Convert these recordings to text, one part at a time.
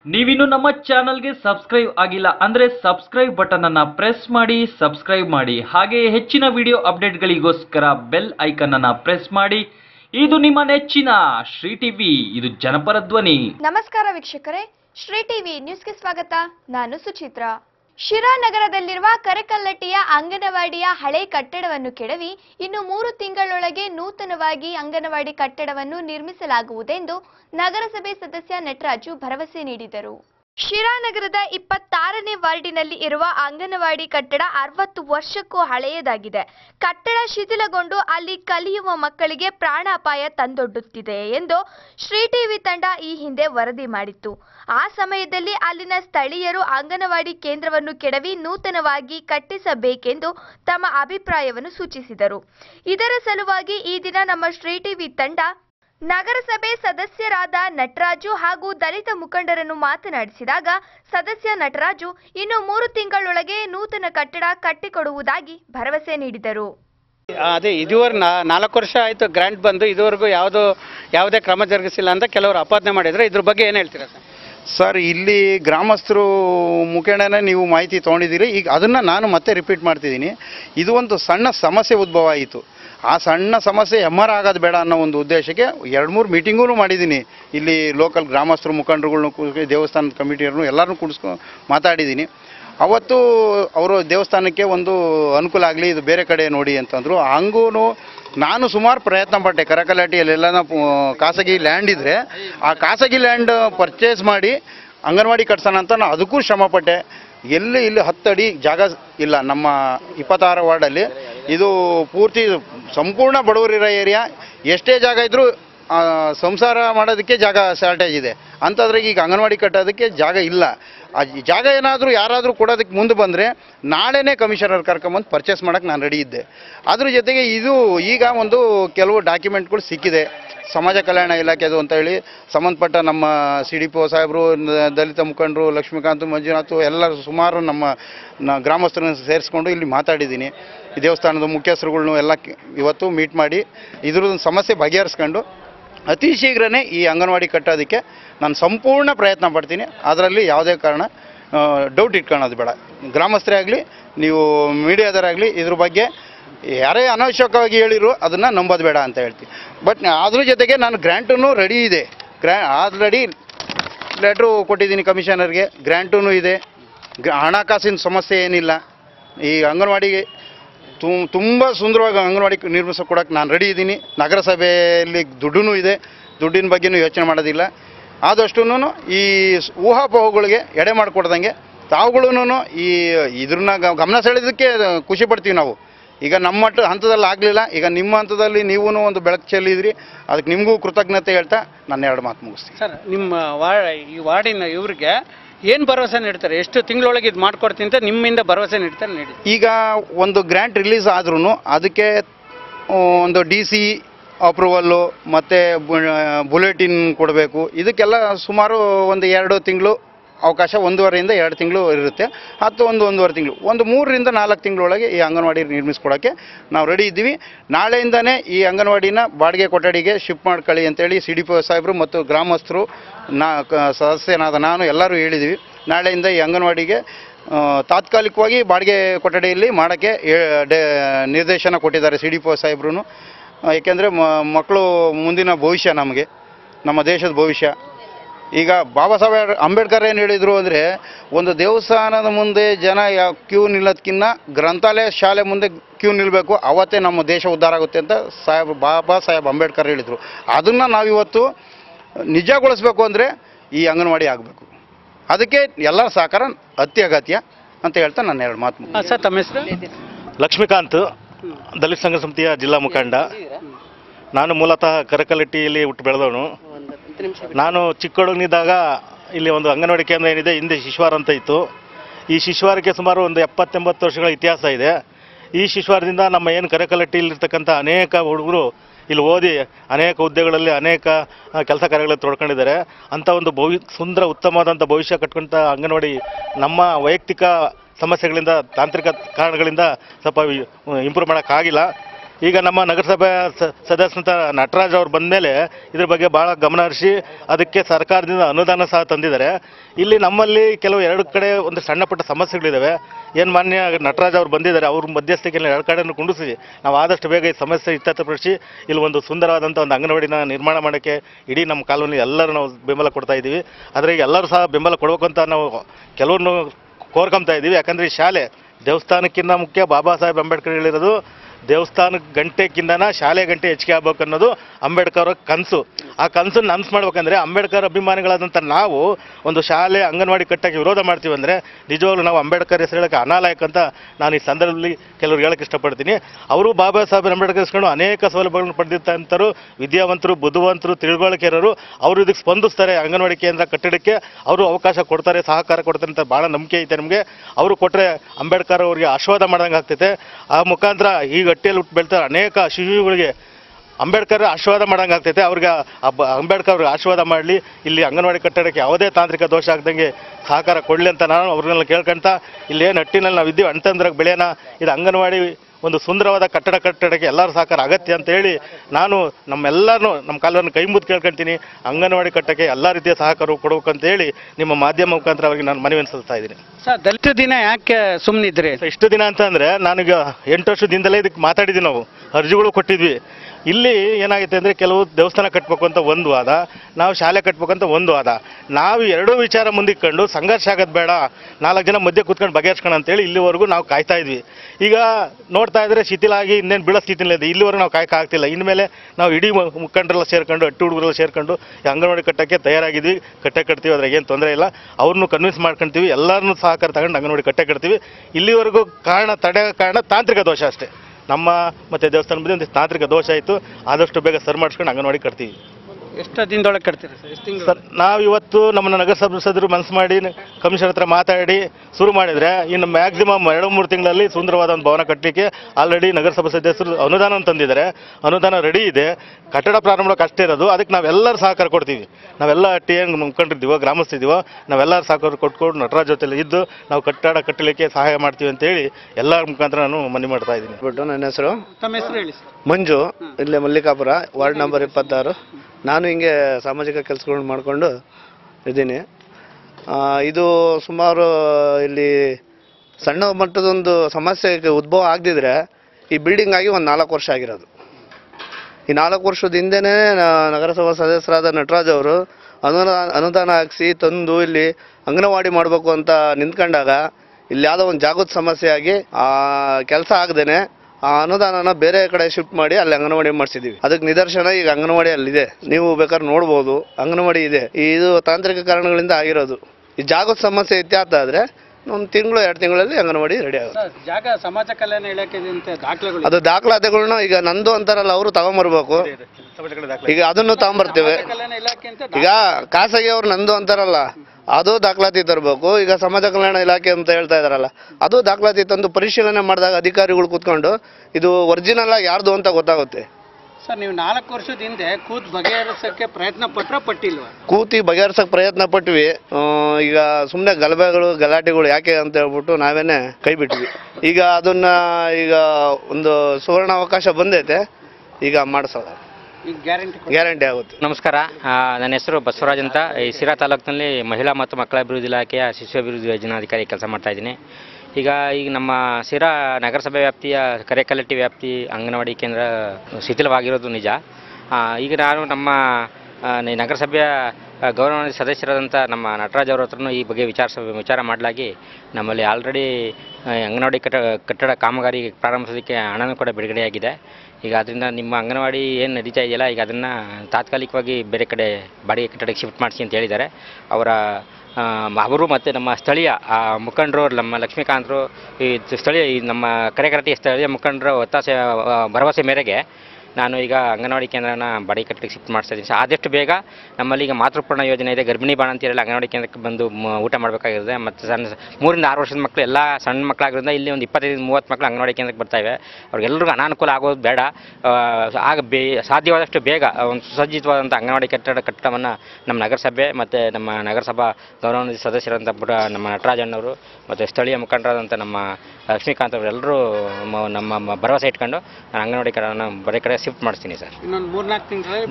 ನೀವಿನ್ನು ನಮ್ಮ ಚಾನಲ್ಗೆ ಸಬ್ಸ್ಕ್ರೈಬ್ ಆಗಿಲ್ಲ ಅಂದ್ರೆ ಸಬ್ಸ್ಕ್ರೈಬ್ ಬಟನ್ ಅನ್ನ ಪ್ರೆಸ್ ಮಾಡಿ ಸಬ್ಸ್ಕ್ರೈಬ್ ಮಾಡಿ. ಹಾಗೆ ಹೆಚ್ಚಿನ ವಿಡಿಯೋ ಅಪ್ಡೇಟ್ಗಳಿಗೋಸ್ಕರ ಬೆಲ್ ಐಕನ್ ಅನ್ನ ಪ್ರೆಸ್ ಮಾಡಿ. ಇದು ನಿಮ್ಮ ನೆಚ್ಚಿನ ಶ್ರೀ ಟಿವಿ, ಇದು ಜನಪರ ಧ್ವನಿ. ನಮಸ್ಕಾರ ವೀಕ್ಷಕರೇ, ಶ್ರೀ ಟಿವಿ ನ್ಯೂಸ್ಗೆ ಸ್ವಾಗತ. ನಾನು ಸುಚಿತ್ರಾ. ಶಿರಾ ನಗರದಲ್ಲಿರುವ ಕರಕಲ್ಲಟ್ಟಿಯ ಅಂಗನವಾಡಿಯ ಹಳೆ ಕಟ್ಟಡವನ್ನು ಕೆಡವಿ ಇನ್ನು 3 ತಿಂಗಳೊಳಗೆ ನೂತನವಾಗಿ ಅಂಗನವಾಡಿ ಕಟ್ಟಡವನ್ನು ನಿರ್ಮಿಸಲಾಗುವುದೆಂದು ನಗರಸಭೆ ಸದಸ್ಯ ನಟರಾಜು ಭರವಸೆ ನೀಡಿದರು. ಶಿರಾ ನಗರದ 26ನೇ ವಾರ್ಡಿನಲ್ಲಿ ಇರುವ ಅಂಗನವಾಡಿ ಕಟ್ಟಡ 60 ವರ್ಷಕ್ಕೂ ಹಳೆಯದಾಗಿದೆ. ಕಟ್ಟಡ ಶಿಥಿಲಗೊಂಡು ಅಲ್ಲಿ ಕಲಿಯುವ ಮಕ್ಕಳಿಗೆ ಪ್ರಾಣಾಪಾಯ ತಂದೊಡ್ಡುತ್ತಿದೆ ಎಂದು ಶ್ರೀ ಟಿವಿ ತಂಡ ಈ ಹಿಂದೆ ವರದಿ ಮಾಡಿತ್ತು. ಆ ಸಮಯದಲ್ಲಿ ಅಲ್ಲಿನ ಸ್ಥಳೀಯರು ಅಂಗನವಾಡಿ ಕೇಂದ್ರವನ್ನು ಕೆಡವಿ ನೂತನವಾಗಿ ಕಟ್ಟಿಸಬೇಕೆಂದು ತಮ್ಮ ಅಭಿಪ್ರಾಯವನ್ನು ಸೂಚಿಸಿದರು. ಇದರ ಸಲುವಾಗಿ ಈ ದಿನ ನಮ್ಮ ಶ್ರೀ ಟಿವಿ ತಂಡ ನಗರಸಭೆ ಸದಸ್ಯರಾದ ನಟರಾಜು ಹಾಗೂ ದಲಿತ ಮುಖಂಡರನ್ನು ಮಾತನಾಡಿಸಿದಾಗ ಸದಸ್ಯ ನಟರಾಜು ಇನ್ನು 3 ತಿಂಗಳೊಳಗೆ ನೂತನ ಕಟ್ಟಡ ಕಟ್ಟಿಕೊಡುವುದಾಗಿ ಭರವಸೆ ನೀಡಿದರು. ಅದೇ ಇದುವರೆಗೂ 4 ವರ್ಷ ಆಯಿತು ಗ್ರಾಂಟ್ ಬಂದು, ಇದುವರೆಗೂ ಯಾವುದೇ ಕ್ರಮ ಜರುಗಿಸಿಲ್ಲ ಅಂತ ಕೆಲವರು ಆಪಾದನೆ ಮಾಡಿದರೆ ಇದ್ರ ಬಗ್ಗೆ ಏನು ಹೇಳ್ತೀರಾ ಸರ್? ಇಲ್ಲಿ ಗ್ರಾಮಸ್ಥರು ಮುಖೇಣನೇ ನೀವು ಮಾಹಿತಿ ತೊಗೊಂಡಿದ್ದೀರಿ. ಈಗ ಅದನ್ನು ನಾನು ಮತ್ತೆ ರಿಪೀಟ್ ಮಾಡ್ತಿದ್ದೀನಿ. ಇದು ಒಂದು ಸಣ್ಣ ಸಮಸ್ಯೆ ಉದ್ಭವ ಆಯಿತು. ಆ ಸಣ್ಣ ಸಮಸ್ಯೆ ಎಮ್ಮರ ಆಗೋದು ಬೇಡ ಅನ್ನೋ ಒಂದು ಉದ್ದೇಶಕ್ಕೆ 2-3 ಮೀಟಿಂಗೂ ಮಾಡಿದ್ದೀನಿ. ಇಲ್ಲಿ ಲೋಕಲ್ ಗ್ರಾಮಸ್ಥರು ಮುಖಂಡರುಗಳ್ನು, ದೇವಸ್ಥಾನದ ಕಮಿಟಿಯವ್ರನ್ನು ಎಲ್ಲರನ್ನೂ ಕೂಡಿಸ್ಕೊಂಡು ಮಾತಾಡಿದ್ದೀನಿ. ಅವತ್ತು ಅವರು ದೇವಸ್ಥಾನಕ್ಕೆ ಒಂದು ಅನುಕೂಲ ಆಗಲಿ, ಇದು ಬೇರೆ ಕಡೆ ನೋಡಿ ಅಂತಂದರು. ಹಂಗೂ ನಾನು ಸುಮಾರು ಪ್ರಯತ್ನ ಪಟ್ಟೆ. ಕರಕಲಟ್ಟಿಯಲ್ಲೆಲ್ಲ ಖಾಸಗಿ ಲ್ಯಾಂಡ್ ಇದ್ದರೆ ಆ ಖಾಸಗಿ ಲ್ಯಾಂಡ್ ಪರ್ಚೇಸ್ ಮಾಡಿ ಅಂಗನವಾಡಿ ಕಟ್ಸೋಣ ಅಂತ ನಾನು ಅದಕ್ಕೂ ಶ್ರಮಪಟ್ಟೆ. ಇಲ್ಲಿ 10 ಅಡಿ ಜಾಗ ಇಲ್ಲ ನಮ್ಮ 26 ವಾರ್ಡಲ್ಲಿ. ಇದು ಪೂರ್ತಿ ಸಂಪೂರ್ಣ ಬಡವರಿರೋ ಏರಿಯಾ. ಎಷ್ಟೇ ಜಾಗ ಇದ್ದರೂ ಸಂಸಾರ ಮಾಡೋದಕ್ಕೆ ಜಾಗ ಶಾರ್ಟೇಜ್ ಇದೆ. ಅಂಥದ್ರಾಗ ಈಗ ಅಂಗನವಾಡಿ ಕಟ್ಟೋದಕ್ಕೆ ಜಾಗ ಇಲ್ಲ. ಆ ಜಾಗ ಏನಾದರೂ ಯಾರಾದರೂ ಕೊಡೋದಕ್ಕೆ ಮುಂದೆ ಬಂದರೆ ನಾಳೆನೇ ಕಮಿಷನರ್ ಕರ್ಕೊಂಬಂದು ಪರ್ಚೇಸ್ ಮಾಡೋಕ್ಕೆ ನಾನು ರೆಡಿ ಇದ್ದೆ. ಅದ್ರ ಜೊತೆಗೆ ಇದು ಈಗ ಒಂದು ಕೆಲವು ಡಾಕ್ಯುಮೆಂಟ್ಗಳು ಸಿಕ್ಕಿದೆ ಸಮಾಜ ಕಲ್ಯಾಣ ಇಲಾಖೆದು ಅಂತ ಹೇಳಿ. ಸಂಬಂಧಪಟ್ಟ ನಮ್ಮ CDPO ಸಾಹೇಬರು, ದಲಿತ ಮುಖಂಡರು, ಲಕ್ಷ್ಮೀಕಾಂತ್, ಮಂಜುನಾಥ್ ಎಲ್ಲರೂ ಸುಮಾರು ನಮ್ಮ ಗ್ರಾಮಸ್ಥರನ್ನು ಸೇರಿಸ್ಕೊಂಡು ಇಲ್ಲಿ ಮಾತಾಡಿದ್ದೀನಿ. ಈ ದೇವಸ್ಥಾನದ ಮುಖ್ಯಸ್ಥರುಗಳ್ನು ಎಲ್ಲ ಇವತ್ತು ಮೀಟ್ ಮಾಡಿ ಇದ್ರದ್ದು ಸಮಸ್ಯೆ ಬಗೆಹರಿಸ್ಕೊಂಡು ಅತಿ ಶೀಘ್ರನೇ ಈ ಅಂಗನವಾಡಿ ಕಟ್ಟೋದಕ್ಕೆ ನಾನು ಸಂಪೂರ್ಣ ಪ್ರಯತ್ನ ಪಡ್ತೀನಿ. ಅದರಲ್ಲಿ ಯಾವುದೇ ಕಾರಣ ಡೌಟ್ ಇಟ್ಕೊಳ್ಳೋದು ಬೇಡ. ಗ್ರಾಮಸ್ಥರೇ ಆಗಲಿ, ನೀವು ಮೀಡಿಯಾದವರಾಗಲಿ ಇದ್ರ ಬಗ್ಗೆ ಯಾರೇ ಅನಾವಶ್ಯಕವಾಗಿ ಹೇಳಿರು ಅದನ್ನು ನಂಬೋದು ಬೇಡ ಅಂತ ಹೇಳ್ತೀನಿ. ಬಟ್ ಅದ್ರ ಜೊತೆಗೆ ನಾನು ಗ್ರ್ಯಾಂಟೂ ರೆಡಿ ಇದೆ. ಆಲ್ರೆಡಿ ಲೆಟ್ರು ಕೊಟ್ಟಿದ್ದೀನಿ ಕಮಿಷನರ್ಗೆ, ಗ್ರ್ಯಾಂಟೂ ಇದೆ. ಹಣಕಾಸಿನ ಸಮಸ್ಯೆ ಏನಿಲ್ಲ. ಈ ಅಂಗನವಾಡಿಗೆ ತುಂಬ ಸುಂದರವಾಗಿ ಅಂಗನವಾಡಿ ನಿರ್ಮಿಸಿಕೊಡೋಕೆ ನಾನು ರೆಡಿ ಇದ್ದೀನಿ. ನಗರಸಭೆಯಲ್ಲಿ ದುಡ್ಡೂ ಇದೆ, ದುಡ್ಡಿನ ಬಗ್ಗೆನೂ ಯೋಚನೆ ಮಾಡೋದಿಲ್ಲ. ಆದಷ್ಟು ಈ ಊಹಾಪೋಹಗಳಿಗೆ ಎಡೆ ಮಾಡಿಕೊಡ್ದಂಗೆ ತಾವುಗಳೂ ಇದ್ರನ್ನ ಗಮನ ಸೆಳೆಯೋದಕ್ಕೆ ಖುಷಿ ಪಡ್ತೀವಿ ನಾವು. ಈಗ ನಮ್ಮ ಹಂತದಲ್ಲಿ ಆಗಲಿಲ್ಲ, ಈಗ ನಿಮ್ಮ ಹಂತದಲ್ಲಿ ನೀವೂ ಒಂದು ಬೆಳಕು ಚೆಲ್ಲಿದ್ರಿ, ಅದಕ್ಕೆ ನಿಮಗೂ ಕೃತಜ್ಞತೆ ಹೇಳ್ತಾ ನಾನು 2 ಮಾತು ಮುಗಿಸ್ತೀನಿ. ಸರ್, ನಿಮ್ಮ ಈ ವಾರ್ಡಿನ ಇವ್ರಿಗೆ ಏನು ಭರವಸೆ ನೀಡ್ತಾರೆ? ಎಷ್ಟು ತಿಂಗಳೊಳಗೆ ಇದು ಮಾಡ್ಕೊಡ್ತೀನಿ ಅಂತ ನಿಮ್ಮಿಂದ ಭರವಸೆ ನೀಡ್ತಾರೆ ನೀಡಿ? ಈಗ ಒಂದು ಗ್ರ್ಯಾಂಟ್ ರಿಲೀಸ್ ಆದ್ರೂ ಅದಕ್ಕೆ ಒಂದು DC ಅಪ್ರೂವಲ್ಲು ಮತ್ತು ಬುಲೆಟಿನ್ ಕೊಡಬೇಕು. ಇದಕ್ಕೆಲ್ಲ ಸುಮಾರು ಒಂದು 2 ತಿಂಗಳು ಅವಕಾಶ, 1.5ರಿಂದ 2 ತಿಂಗಳು ಇರುತ್ತೆ. 1.5 ತಿಂಗಳು, ಒಂದು 3ರಿಂದ 4 ತಿಂಗಳೊಳಗೆ ಈ ಅಂಗನವಾಡಿ ನಿರ್ಮಿಸ್ಕೊಡೋಕ್ಕೆ ನಾವು ರೆಡಿ ಇದ್ದೀವಿ. ನಾಳೆಯಿಂದನೇ ಈ ಅಂಗನವಾಡಿನ ಬಾಡಿಗೆ ಕೊಠಡಿಗೆ ಶಿಫ್ಟ್ ಮಾಡ್ಕೊಳ್ಳಿ ಅಂತೇಳಿ CDPO ಸಾಹೇಬರು ಮತ್ತು ಗ್ರಾಮಸ್ಥರು, ಸದಸ್ಯನಾದ ನಾನು ಎಲ್ಲರೂ ಹೇಳಿದ್ದೀವಿ. ನಾಳೆಯಿಂದ ಈ ಅಂಗನವಾಡಿಗೆ ತಾತ್ಕಾಲಿಕವಾಗಿ ಬಾಡಿಗೆ ಕೊಠಡಿಯಲ್ಲಿ ಮಾಡೋಕ್ಕೆ ನಿರ್ದೇಶನ ಕೊಟ್ಟಿದ್ದಾರೆ CDPO ಸಾಹೇಬ್ರು. ಏಕೆಂದರೆ ಮಕ್ಕಳು ಮುಂದಿನ ಭವಿಷ್ಯ, ನಮಗೆ ನಮ್ಮ ದೇಶದ ಭವಿಷ್ಯ. ಈಗ ಬಾಬಾ ಸಾಹೇಬ್ ಅಂಬೇಡ್ಕರ್ ಏನು ಹೇಳಿದರು ಅಂದರೆ, ಒಂದು ದೇವಸ್ಥಾನದ ಮುಂದೆ ಜನ ಕ್ಯೂ ನಿಲ್ಲೋದಕ್ಕಿಂತ ಗ್ರಂಥಾಲಯ ಶಾಲೆ ಮುಂದೆ ಕ್ಯೂ ನಿಲ್ಲಬೇಕು, ಅವತ್ತೇ ನಮ್ಮ ದೇಶ ಉದ್ಧಾರ ಆಗುತ್ತೆ ಅಂತ ಬಾಬಾ ಸಾಹೇಬ್ ಅಂಬೇಡ್ಕರ್ ಹೇಳಿದರು. ಅದನ್ನು ನಾವಿವತ್ತು ನಿಜಗೊಳಿಸ್ಬೇಕು ಅಂದರೆ ಈ ಅಂಗನವಾಡಿ ಆಗಬೇಕು. ಅದಕ್ಕೆ ಎಲ್ಲರ ಸಹಕಾರ ಅತ್ಯಗತ್ಯ ಅಂತ ಹೇಳ್ತಾ ನಾನು 2 ಮಾತು. ಸರ್, ತಮ್ಮ ಹೆಸರು? ಲಕ್ಷ್ಮೀಕಾಂತ್, ದಲಿತ ಸಂಘ ಸಮಿತಿಯ ಜಿಲ್ಲಾ ಮುಖಂಡ. ನಾನು ಮೂಲತಃ ಕರಕಲಟ್ಟಿಯಲ್ಲಿ ಹುಟ್ಟು ಬೆಳೆದವನು. ನಾನು ಚಿಕ್ಕ ಹುಡುಗನಿದ್ದಾಗ ಇಲ್ಲಿ ಒಂದು ಅಂಗನವಾಡಿ ಕೇಂದ್ರ ಏನಿದೆ, ಹಿಂದೆ ಶಿಶ್ವಾರ ಅಂತ ಇತ್ತು. ಈ ಶಿಶ್ವಾರಕ್ಕೆ ಸುಮಾರು ಒಂದು 70-80 ವರ್ಷಗಳ ಇತಿಹಾಸ ಇದೆ. ಈ ಶಿಶ್ವಾರದಿಂದ ನಮ್ಮ ಏನು ಕರಕಲಟ್ಟಿಯಲ್ಲಿರ್ತಕ್ಕಂಥ ಅನೇಕ ಹುಡುಗರು ಇಲ್ಲಿ ಓದಿ ಅನೇಕ ಹುದ್ದೆಗಳಲ್ಲಿ ಅನೇಕ ಕೆಲಸ ಕಾರ್ಯಗಳಲ್ಲಿ ತೊಡ್ಕೊಂಡಿದ್ದಾರೆ. ಅಂಥ ಒಂದು ಸುಂದರ ಉತ್ತಮವಾದಂಥ ಭವಿಷ್ಯ ಕಟ್ಕೊಂಥ ಅಂಗನವಾಡಿ ನಮ್ಮ ವೈಯಕ್ತಿಕ ಸಮಸ್ಯೆಗಳಿಂದ, ತಾಂತ್ರಿಕ ಕಾರಣಗಳಿಂದ ಸ್ವಲ್ಪ ಇಂಪ್ರೂವ್ ಮಾಡೋಕ್ಕಾಗಿಲ್ಲ. ಈಗ ನಮ್ಮ ನಗರಸಭೆ ಸದಸ್ಯಂತ ನಟರಾಜ್ ಅವ್ರು ಬಂದ ಮೇಲೆ ಇದ್ರ ಬಗ್ಗೆ ಭಾಳ ಗಮನ ಹರಿಸಿ ಅದಕ್ಕೆ ಸರ್ಕಾರದಿಂದ ಅನುದಾನ ಸಹ ತಂದಿದ್ದಾರೆ. ಇಲ್ಲಿ ನಮ್ಮಲ್ಲಿ ಕೆಲವು ಎರಡು ಕಡೆ ಒಂದು ಸಣ್ಣ ಪುಟ್ಟ ಸಮಸ್ಯೆಗಳಿದ್ದಾವೆ. ಏನು ಮಾನ್ಯ ನಟರಾಜ್ ಅವ್ರು ಬಂದಿದ್ದಾರೆ, ಅವ್ರ ಮಧ್ಯಸ್ಥಿಕೆಯಲ್ಲಿ ಎರಡು ಕಡೆಯನ್ನು ಕುಂಡಿಸಿ ನಾವು ಆದಷ್ಟು ಬೇಗ ಈ ಸಮಸ್ಯೆ ಇತ್ಯರ್ಥಪಡಿಸಿ ಇಲ್ಲಿ ಒಂದು ಸುಂದರವಾದಂಥ ಒಂದು ಅಂಗನವಾಡಿನ ನಿರ್ಮಾಣ ಮಾಡೋಕ್ಕೆ ಇಡೀ ನಮ್ಮ ಕಾಲೋನಿ ಎಲ್ಲರೂ ನಾವು ಬೆಂಬಲ ಕೊಡ್ತಾ ಇದ್ದೀವಿ. ಆದರೆ ಈಗ ಎಲ್ಲರೂ ಸಹ ಬೆಂಬಲ ಕೊಡಬೇಕು ಅಂತ ನಾವು ಕೆಲವ್ರನ್ನು ಕೋರ್ಕೊಂತಾ ಇದ್ದೀವಿ. ಯಾಕಂದರೆ ಈ ಶಾಲೆ ದೇವಸ್ಥಾನಕ್ಕಿಂತ ಮುಖ್ಯ. ಬಾಬಾ ಸಾಹೇಬ್ ಅಂಬೇಡ್ಕರ್ ಹೇಳಿರೋದು ದೇವಸ್ಥಾನ ಗಂಟೆಗಿಂತನ ಶಾಲೆ ಗಂಟೆ ಹೆಚ್ಚಿಗೆ ಆಗ್ಬೇಕು ಅನ್ನೋದು ಅಂಬೇಡ್ಕರ್ ಕನಸು. ಆ ಕನಸನ್ನು ನನಸು ಮಾಡ್ಬೇಕಂದ್ರೆ ಅಂಬೇಡ್ಕರ್ ಅಭಿಮಾನಿಗಳಾದಂಥ ನಾವು ಒಂದು ಶಾಲೆ ಅಂಗನವಾಡಿ ಕಟ್ಟಕ್ಕೆ ವಿರೋಧ ಮಾಡ್ತೀವಿ ಅಂದರೆ ನಿಜವಾಗ್ಲೂ ನಾವು ಅಂಬೇಡ್ಕರ್ ಹೆಸರು ಹೇಳೋಕ್ಕೆ ಅನಾಲಾಯಕ ಅಂತ ನಾನು ಈ ಸಂದರ್ಭದಲ್ಲಿ ಕೆಲವ್ರು ಹೇಳೋಕ್ಕೆ ಇಷ್ಟಪಡ್ತೀನಿ. ಅವರು ಬಾಬಾ ಸಾಹೇಬ್ ಅಂಬೇಡ್ಕರ್ ಇಸ್ಕೊಂಡು ಅನೇಕ ಸೌಲಭ್ಯಗಳನ್ನು ಪಡೆದಿರ್ತಂಥರು, ವಿದ್ಯಾವಂತರು, ಬುದ್ಧಿವಂತರು, ತಿಳುವಳಿಕೆ ಇರೋರು. ಅವರು ಇದಕ್ಕೆ ಸ್ಪಂದಿಸ್ತಾರೆ. ಅಂಗನವಾಡಿ ಕೇಂದ್ರ ಕಟ್ಟಡಕ್ಕೆ ಅವರು ಅವಕಾಶ ಕೊಡ್ತಾರೆ, ಸಹಕಾರ ಕೊಡ್ತಾರೆ ಅಂತ ಭಾಳ ನಂಬಿಕೆ ಐತೆ ನಮಗೆ. ಅವರು ಕೊಟ್ಟರೆ ಅಂಬೇಡ್ಕರ್ ಅವರಿಗೆ ಆಶೀರ್ವಾದ ಮಾಡ್ದಂಗೆ ಆಗ್ತೈತೆ. ಆ ಮುಖಾಂತರ ಈ ಗಟ್ಟಿಯಲ್ಲಿ ಹುಟ್ಟು ಬೆಳ್ತಾರೆ ಅನೇಕ ಶಿಶುಗಳಿಗೆ ಅಂಬೇಡ್ಕರ್ ಆಶೀರ್ವಾದ ಮಾಡೋಂಗೆ ಆಗ್ತೈತೆ. ಅವ್ರಿಗೆ ಅಂಬೇಡ್ಕರ್ ಅವ್ರಿಗೆ ಆಶೀರ್ವಾದ ಮಾಡಲಿ, ಇಲ್ಲಿ ಅಂಗನವಾಡಿ ಕಟ್ಟಡಕ್ಕೆ ಯಾವುದೇ ತಾಂತ್ರಿಕ ದೋಷ ಆಗದಂಗೆ ಸಹಕಾರ ಕೊಡಲಿ ಅಂತ ನಾನು ಅವ್ರನ್ನೆಲ್ಲ ಕೇಳ್ಕೊಂತ ಇಲ್ಲೇನು ಹಟ್ಟಿನಲ್ಲಿ ನಾವು ಇದ್ದೀವಿ ಅಂತಂದ್ರಾಗ ಬೆಳೆಯೋಣ. ಇದು ಅಂಗನವಾಡಿ ಒಂದು ಸುಂದರವಾದ ಕಟ್ಟಡಕ್ಕೆ ಎಲ್ಲರ ಸಹಕಾರ ಅಗತ್ಯ ಅಂತೇಳಿ ನಾನು ನಮ್ಮೆಲ್ಲರೂ ನಮ್ಮ ಕಾಲವನ್ನು ಕೈ ಮುದ್ದು ಕೇಳ್ಕೊಳ್ತೀನಿ. ಅಂಗನವಾಡಿ ಕಟ್ಟಕ್ಕೆ ಎಲ್ಲ ರೀತಿಯ ಸಹಕಾರ ಕೊಡಬೇಕು ಅಂತೇಳಿ ನಿಮ್ಮ ಮಾಧ್ಯಮ ಮುಖಾಂತರ ಅವರಿಗೆ ನಾನು ಮನವಿ ಸಲ್ಲಿಸ್ತಾ ಇದ್ದೀನಿ. ಸರ್, ದಲಿತ ದಿನ ಯಾಕೆ ಸುಮ್ಮನಿದ್ರಿ? ಇಷ್ಟು ದಿನ ಅಂತಂದರೆ ನಾನೀಗ 8 ವರ್ಷದಿಂದಲೇ ಇದಕ್ಕೆ ಮಾತಾಡಿದ್ವಿ, ನಾವು ಅರ್ಜಿಗಳು ಕೊಟ್ಟಿದ್ವಿ. ಇಲ್ಲಿ ಏನಾಗುತ್ತೆ ಅಂದರೆ ಕೆಲವು ದೇವಸ್ಥಾನ ಕಟ್ಟಬೇಕು ಅಂತ ಒಂದು ವಾದ, ನಾವು ಶಾಲೆ ಕಟ್ಟಬೇಕಂತ ಒಂದು ವಾದ. ನಾವು ಎರಡೂ ವಿಚಾರ ಮುಂದಿಕ್ಕೊಂಡು ಸಂಘರ್ಷ ಆಗೋದು ಬೇಡ, 4 ಜನ ಮಧ್ಯೆ ಕೂತ್ಕೊಂಡು ಬಗೆಹರಿಸ್ಕೋಣ ಅಂತೇಳಿ ಇಲ್ಲಿವರೆಗೂ ನಾವು ಕಾಯ್ತಾ ಇದ್ವಿ. ಈಗ ನೋಡ್ತಾ ಇದ್ರೆ ಶಿಥಿಲಾಗಿ ಇನ್ನೇನು ಬೀಳೋ ಸ್ಥಿತಿಲೇ ಇದೆ. ಇಲ್ಲಿವರೆಗೂ ನಾವು ಕಾಯಕ್ಕಾಗ್ತಿಲ್ಲ. ಇನ್ಮೇಲೆ ನಾವು ಇಡೀ ಮುಖಂಡರೆಲ್ಲ ಸೇರ್ಕೊಂಡು, ಅಟ್ಟು ಹುಡುಗರೆಲ್ಲ ಸೇರ್ಕೊಂಡು ಈ ಅಂಗನವಾಡಿ ಕಟ್ಟಕ್ಕೆ ತಯಾರಾಗಿದ್ವಿ. ಕಟ್ತೀವಿ, ಅದ್ರಾಗ ಏನು ತೊಂದರೆ ಇಲ್ಲ. ಅವ್ರನ್ನೂ ಕನ್ವಿನ್ಸ್ ಮಾಡ್ಕೊಳ್ತೀವಿ, ಎಲ್ಲರನ್ನೂ ಸಹಕಾರ ತಗೊಂಡು ಅಂಗನವಾಡಿ ಕಟ್ತೀವಿ. ಇಲ್ಲಿವರೆಗೂ ಕಾರಣ ತಾಂತ್ರಿಕ ದೋಷ ಅಷ್ಟೇ. ನಮ್ಮ ಮತ್ತು ದೇವಸ್ಥಾನ ಬಗ್ಗೆ ಒಂದು ತಾಂತ್ರಿಕ ದೋಷ ಆಯಿತು. ಆದಷ್ಟು ಬೇಗ ಸರಿ ಮಾಡಿಸ್ಕೊಂಡು ಅಂಗನವಾಡಿ ಕಟ್ತೀವಿ. ಎಷ್ಟು ದಿನದೊಳಗೆ ಕಟ್ತೀರಿ ಸರ್? ಎಷ್ಟು ತಿಂಗಳು? ಸರ್, ನಾವು ಇವತ್ತು ನಮ್ಮನ್ನು ನಗರಸಭೆ ಸದಸ್ಯರು ಮನಸ್ಸು ಮಾಡಿ ಕಮಿಷನರ್ ಹತ್ರ ಮಾತಾಡಿ ಶುರು ಮಾಡಿದರೆ ಇನ್ನು ಮ್ಯಾಕ್ಸಿಮಮ್ 2-3 ತಿಂಗಳಲ್ಲಿ ಸುಂದರವಾದ ಒಂದು ಭವನ ಕಟ್ಟಲಿಕ್ಕೆ ಆಲ್ರೆಡಿ ನಗರಸಭೆ ಸದಸ್ಯರು ಅನುದಾನ ತಂದಿದ್ದಾರೆ. ಅನುದಾನ ರೆಡಿ ಇದೆ. ಕಟ್ಟಡ ಪ್ರಾರಂಭಕ್ಕೆ ಅಷ್ಟೇ ಇರೋದು. ಅದಕ್ಕೆ ನಾವೆಲ್ಲರೂ ಸಹಕಾರ ಕೊಡ್ತೀವಿ. ನಾವೆಲ್ಲ ಏನು ಮುಖಂಡರಿದ್ದೀವೋ, ಗ್ರಾಮಸ್ಥರಿದ್ದೀವೋ, ನಾವೆಲ್ಲರ ಸಹಕಾರ ಕೊಟ್ಕೊಂಡು ನಟರಾಜ್ ಜೊತೆಲಿ ಇದ್ದು ನಾವು ಕಟ್ಟಡ ಕಟ್ಟಲಿಕ್ಕೆ ಸಹಾಯ ಮಾಡ್ತೀವಿ ಅಂತೇಳಿ ಎಲ್ಲರ ಮುಖಾಂತರ ನಾನು ಮನವಿ ಮಾಡ್ತಾ ಇದ್ದೀನಿ. ನನ್ನ ಹೆಸರು ತಮ್ಮ ಹೆಸರು ಹೇಳಿ ಸರ್. ಮಂಜು, ಇಲ್ಲೇ ಮಲ್ಲಿಕಾಪುರ, ವಾರ್ಡ್ ನಂಬರ್ 26. ನಾನು ಹಿಂಗೆ ಸಾಮಾಜಿಕ ಕೆಲಸಗಳನ್ನ ಮಾಡಿಕೊಂಡು ಇದ್ದೀನಿ. ಇದು ಸುಮಾರು ಇಲ್ಲಿ ಸಣ್ಣ ಮಟ್ಟದೊಂದು ಸಮಸ್ಯೆ ಉದ್ಭವ ಆಗದಿದ್ರೆ ಈ ಬಿಲ್ಡಿಂಗ್ ಆಗಿ ಒಂದು 4 ವರ್ಷ ಆಗಿರೋದು. ಈ 4 ವರ್ಷದ ಹಿಂದೆನೇ ನಗರಸಭಾ ಸದಸ್ಯರಾದ ನಟರಾಜ್ ಅವರು ಅನುದಾನ ಹಾಕಿಸಿ ತಂದು ಇಲ್ಲಿ ಅಂಗನವಾಡಿ ಮಾಡಬೇಕು ಅಂತ ನಿಂತ್ಕೊಂಡಾಗ ಇಲ್ಲಿ ಯಾವುದೋ ಒಂದು ಜಾಗೃತ ಸಮಸ್ಯೆ ಆಗಿ ಆ ಕೆಲಸ ಆಗದೇನೆ ಆ ಅನುದಾನನ ಬೇರೆ ಕಡೆ ಶಿಫ್ಟ್ ಮಾಡಿ ಅಲ್ಲಿ ಅಂಗನವಾಡಿ ಮಾಡಿಸಿದ್ದೀವಿ. ಅದಕ್ಕೆ ನಿದರ್ಶನ ಈಗ ಅಂಗನವಾಡಿ ಅಲ್ಲಿದೆ, ನೀವು ಬೇಕಾದ್ರೆ ನೋಡ್ಬೋದು. ಅಂಗನವಾಡಿ ಇದೆ. ಇದು ತಾಂತ್ರಿಕ ಕಾರಣಗಳಿಂದ ಆಗಿರೋದು. ಈ ಜಾಗದ ಸಮಸ್ಯೆ ಇತ್ಯರ್ಥ ಆದರೆ 1 ತಿಂಗಳು 2 ತಿಂಗಳಲ್ಲಿ ಅಂಗನವಾಡಿ ರೆಡಿ ಆಗುತ್ತೆ. ಜಾಗ ಸಮಾಜ ಕಲ್ಯಾಣ ಇಲಾಖೆದಂತೆ ದಾಖಲೆಗಳು, ಅದು ದಾಖಲಾತಿಗಳನ್ನ ಈಗ ನಂದು ಅಂತಾರಲ್ಲ ಅವರು ತಗೊಂಬರ್ಬೇಕು. ಈಗ ಅದನ್ನು ತಗೊಂಬರ್ತೇವೆ. ಕಲ್ಯಾಣ ಇಲಾಖೆ ಅಂತ ಈಗ ಖಾಸಗಿ ಅವ್ರು ನಂದು ಅಂತಾರಲ್ಲ, ಅದು ದಾಖಲಾತಿ ತರಬೇಕು. ಈಗ ಸಮಾಜ ಕಲ್ಯಾಣ ಇಲಾಖೆ ಅಂತ ಹೇಳ್ತಾ ಇದಾರಲ್ಲ, ಅದು ದಾಖಲಾತಿ ತಂದು ಪರಿಶೀಲನೆ ಮಾಡಿದಾಗ ಅಧಿಕಾರಿಗಳು ಕೂತ್ಕೊಂಡು ಇದು ಒರಿಜಿನಲ್ ಆಗಿ ಯಾರ್ದು ಅಂತ ಗೊತ್ತಾಗುತ್ತೆ. ಸರ್, ನೀವು 4 ವರ್ಷದ ಹಿಂದೆ ಕೂತ್ ಬಗೆಹರಿಸಕ್ಕೆ ಪ್ರಯತ್ನ ಪಟ್ಟಿಲ್ವಾ? ಕೂತಿ ಬಗೆಹರಿಸಕ್ಕೆ ಪ್ರಯತ್ನ ಪಟ್ವಿ. ಈಗ ಸುಮ್ಮನೆ ಗಲಾಟೆಗಳು ಯಾಕೆ ಅಂತ ಹೇಳ್ಬಿಟ್ಟು ನಾವೇನೆ ಕೈ ಬಿಟ್ವಿ. ಈಗ ಅದನ್ನ ಈಗ ಒಂದು ಸುವರ್ಣ ಅವಕಾಶ ಬಂದೈತೆ, ಈಗ ಮಾಡಿಸೋಣ, ಗ್ಯಾರಂಟಿ ಆಗುತ್ತೆ. ನಮಸ್ಕಾರ, ನನ್ನ ಹೆಸರು ಬಸವರಾಜ್ ಅಂತ. ಈ ಸಿರಾ ತಾಲೂಕಿನಲ್ಲಿ ಮಹಿಳಾ ಮತ್ತು ಮಕ್ಕಳ ಅಭಿವೃದ್ಧಿ ಇಲಾಖೆಯ ಶಿಶು ಅಭಿವೃದ್ಧಿ ಯೋಜನಾಧಿಕಾರಿ ಕೆಲಸ ಮಾಡ್ತಾ ಇದ್ದೀನಿ. ಈಗ ನಮ್ಮ ಸಿರಾ ನಗರಸಭೆ ವ್ಯಾಪ್ತಿಯ ಕರೆಕಲ್ಲಟ್ಟಿ ವ್ಯಾಪ್ತಿ ಅಂಗನವಾಡಿ ಕೇಂದ್ರ ಶಿಥಿಲವಾಗಿರೋದು ನಿಜ. ಈಗ ನಾನು ನಮ್ಮ ನಗರಸಭೆಯ ಗೌರವಾನ್ವಿತ ಸದಸ್ಯರಾದಂಥ ನಮ್ಮ ನಟರಾಜ್ ಅವ್ರ ಹತ್ರನೂ ಈ ಬಗ್ಗೆ ವಿಚಾರ ಮಾಡಲಾಗಿ ನಮ್ಮಲ್ಲಿ ಆಲ್ರೆಡಿ ಅಂಗನವಾಡಿ ಕಟ್ಟಡ ಕಾಮಗಾರಿ ಪ್ರಾರಂಭಿಸೋದಕ್ಕೆ ಹಣನೂ ಕೂಡ ಬಿಡುಗಡೆಯಾಗಿದೆ. ಈಗ ಅದರಿಂದ ನಿಮ್ಮ ಅಂಗನವಾಡಿ ಏನು ನಡೀತಾ ಇದೆಯಲ್ಲ, ಈಗ ಅದನ್ನು ತಾತ್ಕಾಲಿಕವಾಗಿ ಬೇರೆ ಕಡೆ ಬಾಡಿಗೆ ಕಟ್ಟಡಕ್ಕೆ ಶಿಫ್ಟ್ ಮಾಡಿಸಿ ಅಂತ ಹೇಳಿದ್ದಾರೆ. ಅವರು ಮತ್ತು ನಮ್ಮ ಸ್ಥಳೀಯ ಮುಖಂಡರು, ನಮ್ಮ ಲಕ್ಷ್ಮೀಕಾಂತರು, ಈ ಸ್ಥಳೀಯ ನಮ್ಮ ಕರೆಕರಟಿ ಸ್ಥಳೀಯ ಮುಖಂಡರ ಭರವಸೆ ಮೇರೆಗೆ ನಾನು ಈಗ ಅಂಗನವಾಡಿ ಕೇಂದ್ರನ ಬಾಡಿಕಟ್ಟಿಗೆ ಶಿಫ್ಟ್ ಮಾಡಿಸ್ತಾ ಇದ್ದೀನಿ ಸರ್. ಆದಷ್ಟು ಬೇಗ ನಮ್ಮಲ್ಲಿ ಈಗ ಮಾತೃಪೂರ್ಣ ಯೋಜನೆ ಇದೆ, ಗರ್ಭಿಣಿ ಬಾಣಂತಿಯರೆಲ್ಲ ಅಂಗನವಾಡಿ ಕೇಂದ್ರಕ್ಕೆ ಬಂದು ಊಟ ಮಾಡಬೇಕಾಗಿರುತ್ತೆ. ಮತ್ತು 3 ರಿಂದ 6 ವರ್ಷದ ಮಕ್ಕಳು ಎಲ್ಲ ಸಣ್ಣ ಮಕ್ಕಳಾಗಿರೋದ್ರಿಂದ ಇಲ್ಲಿ ಒಂದು 25-30 ಮಕ್ಕಳು ಅಂಗನವಾಡಿ ಕೇಂದ್ರಕ್ಕೆ ಬರ್ತಾಯಿವೆ. ಅವ್ರಿಗೆಲ್ಲರಿಗೂ ಅನಾನುಕೂಲ ಆಗೋದು ಬೇಡ. ಸಾಧ್ಯವಾದಷ್ಟು ಬೇಗ ಒಂದು ಸುಸಜ್ಜಿತವಾದಂಥ ಅಂಗನವಾಡಿ ಕಟ್ಟಡವನ್ನು ನಮ್ಮ ನಗರಸಭೆ ಮತ್ತು ನಮ್ಮ ನಗರಸಭಾ ಗೌರವಾನ್ವಿತ ಸದಸ್ಯರಂಥ ನಮ್ಮ ನಟರಾಜಣ್ಣವರು ಮತ್ತು ಸ್ಥಳೀಯ ಮುಖಂಡರಾದಂಥ ನಮ್ಮ ಲಕ್ಷ್ಮೀಕಾಂತ್ ಅವರು ಎಲ್ಲರೂ ನಮ್ಮ ಭರವಸೆ ಇಟ್ಕೊಂಡು ನಾನು ಅಂಗನವಾಡಿ ಬರೀ ಕಡೆ ಶಿಫ್ಟ್ ಮಾಡಿಸ್ತೀನಿ ಸರ್. ಇನ್ನೊಂದು 3-4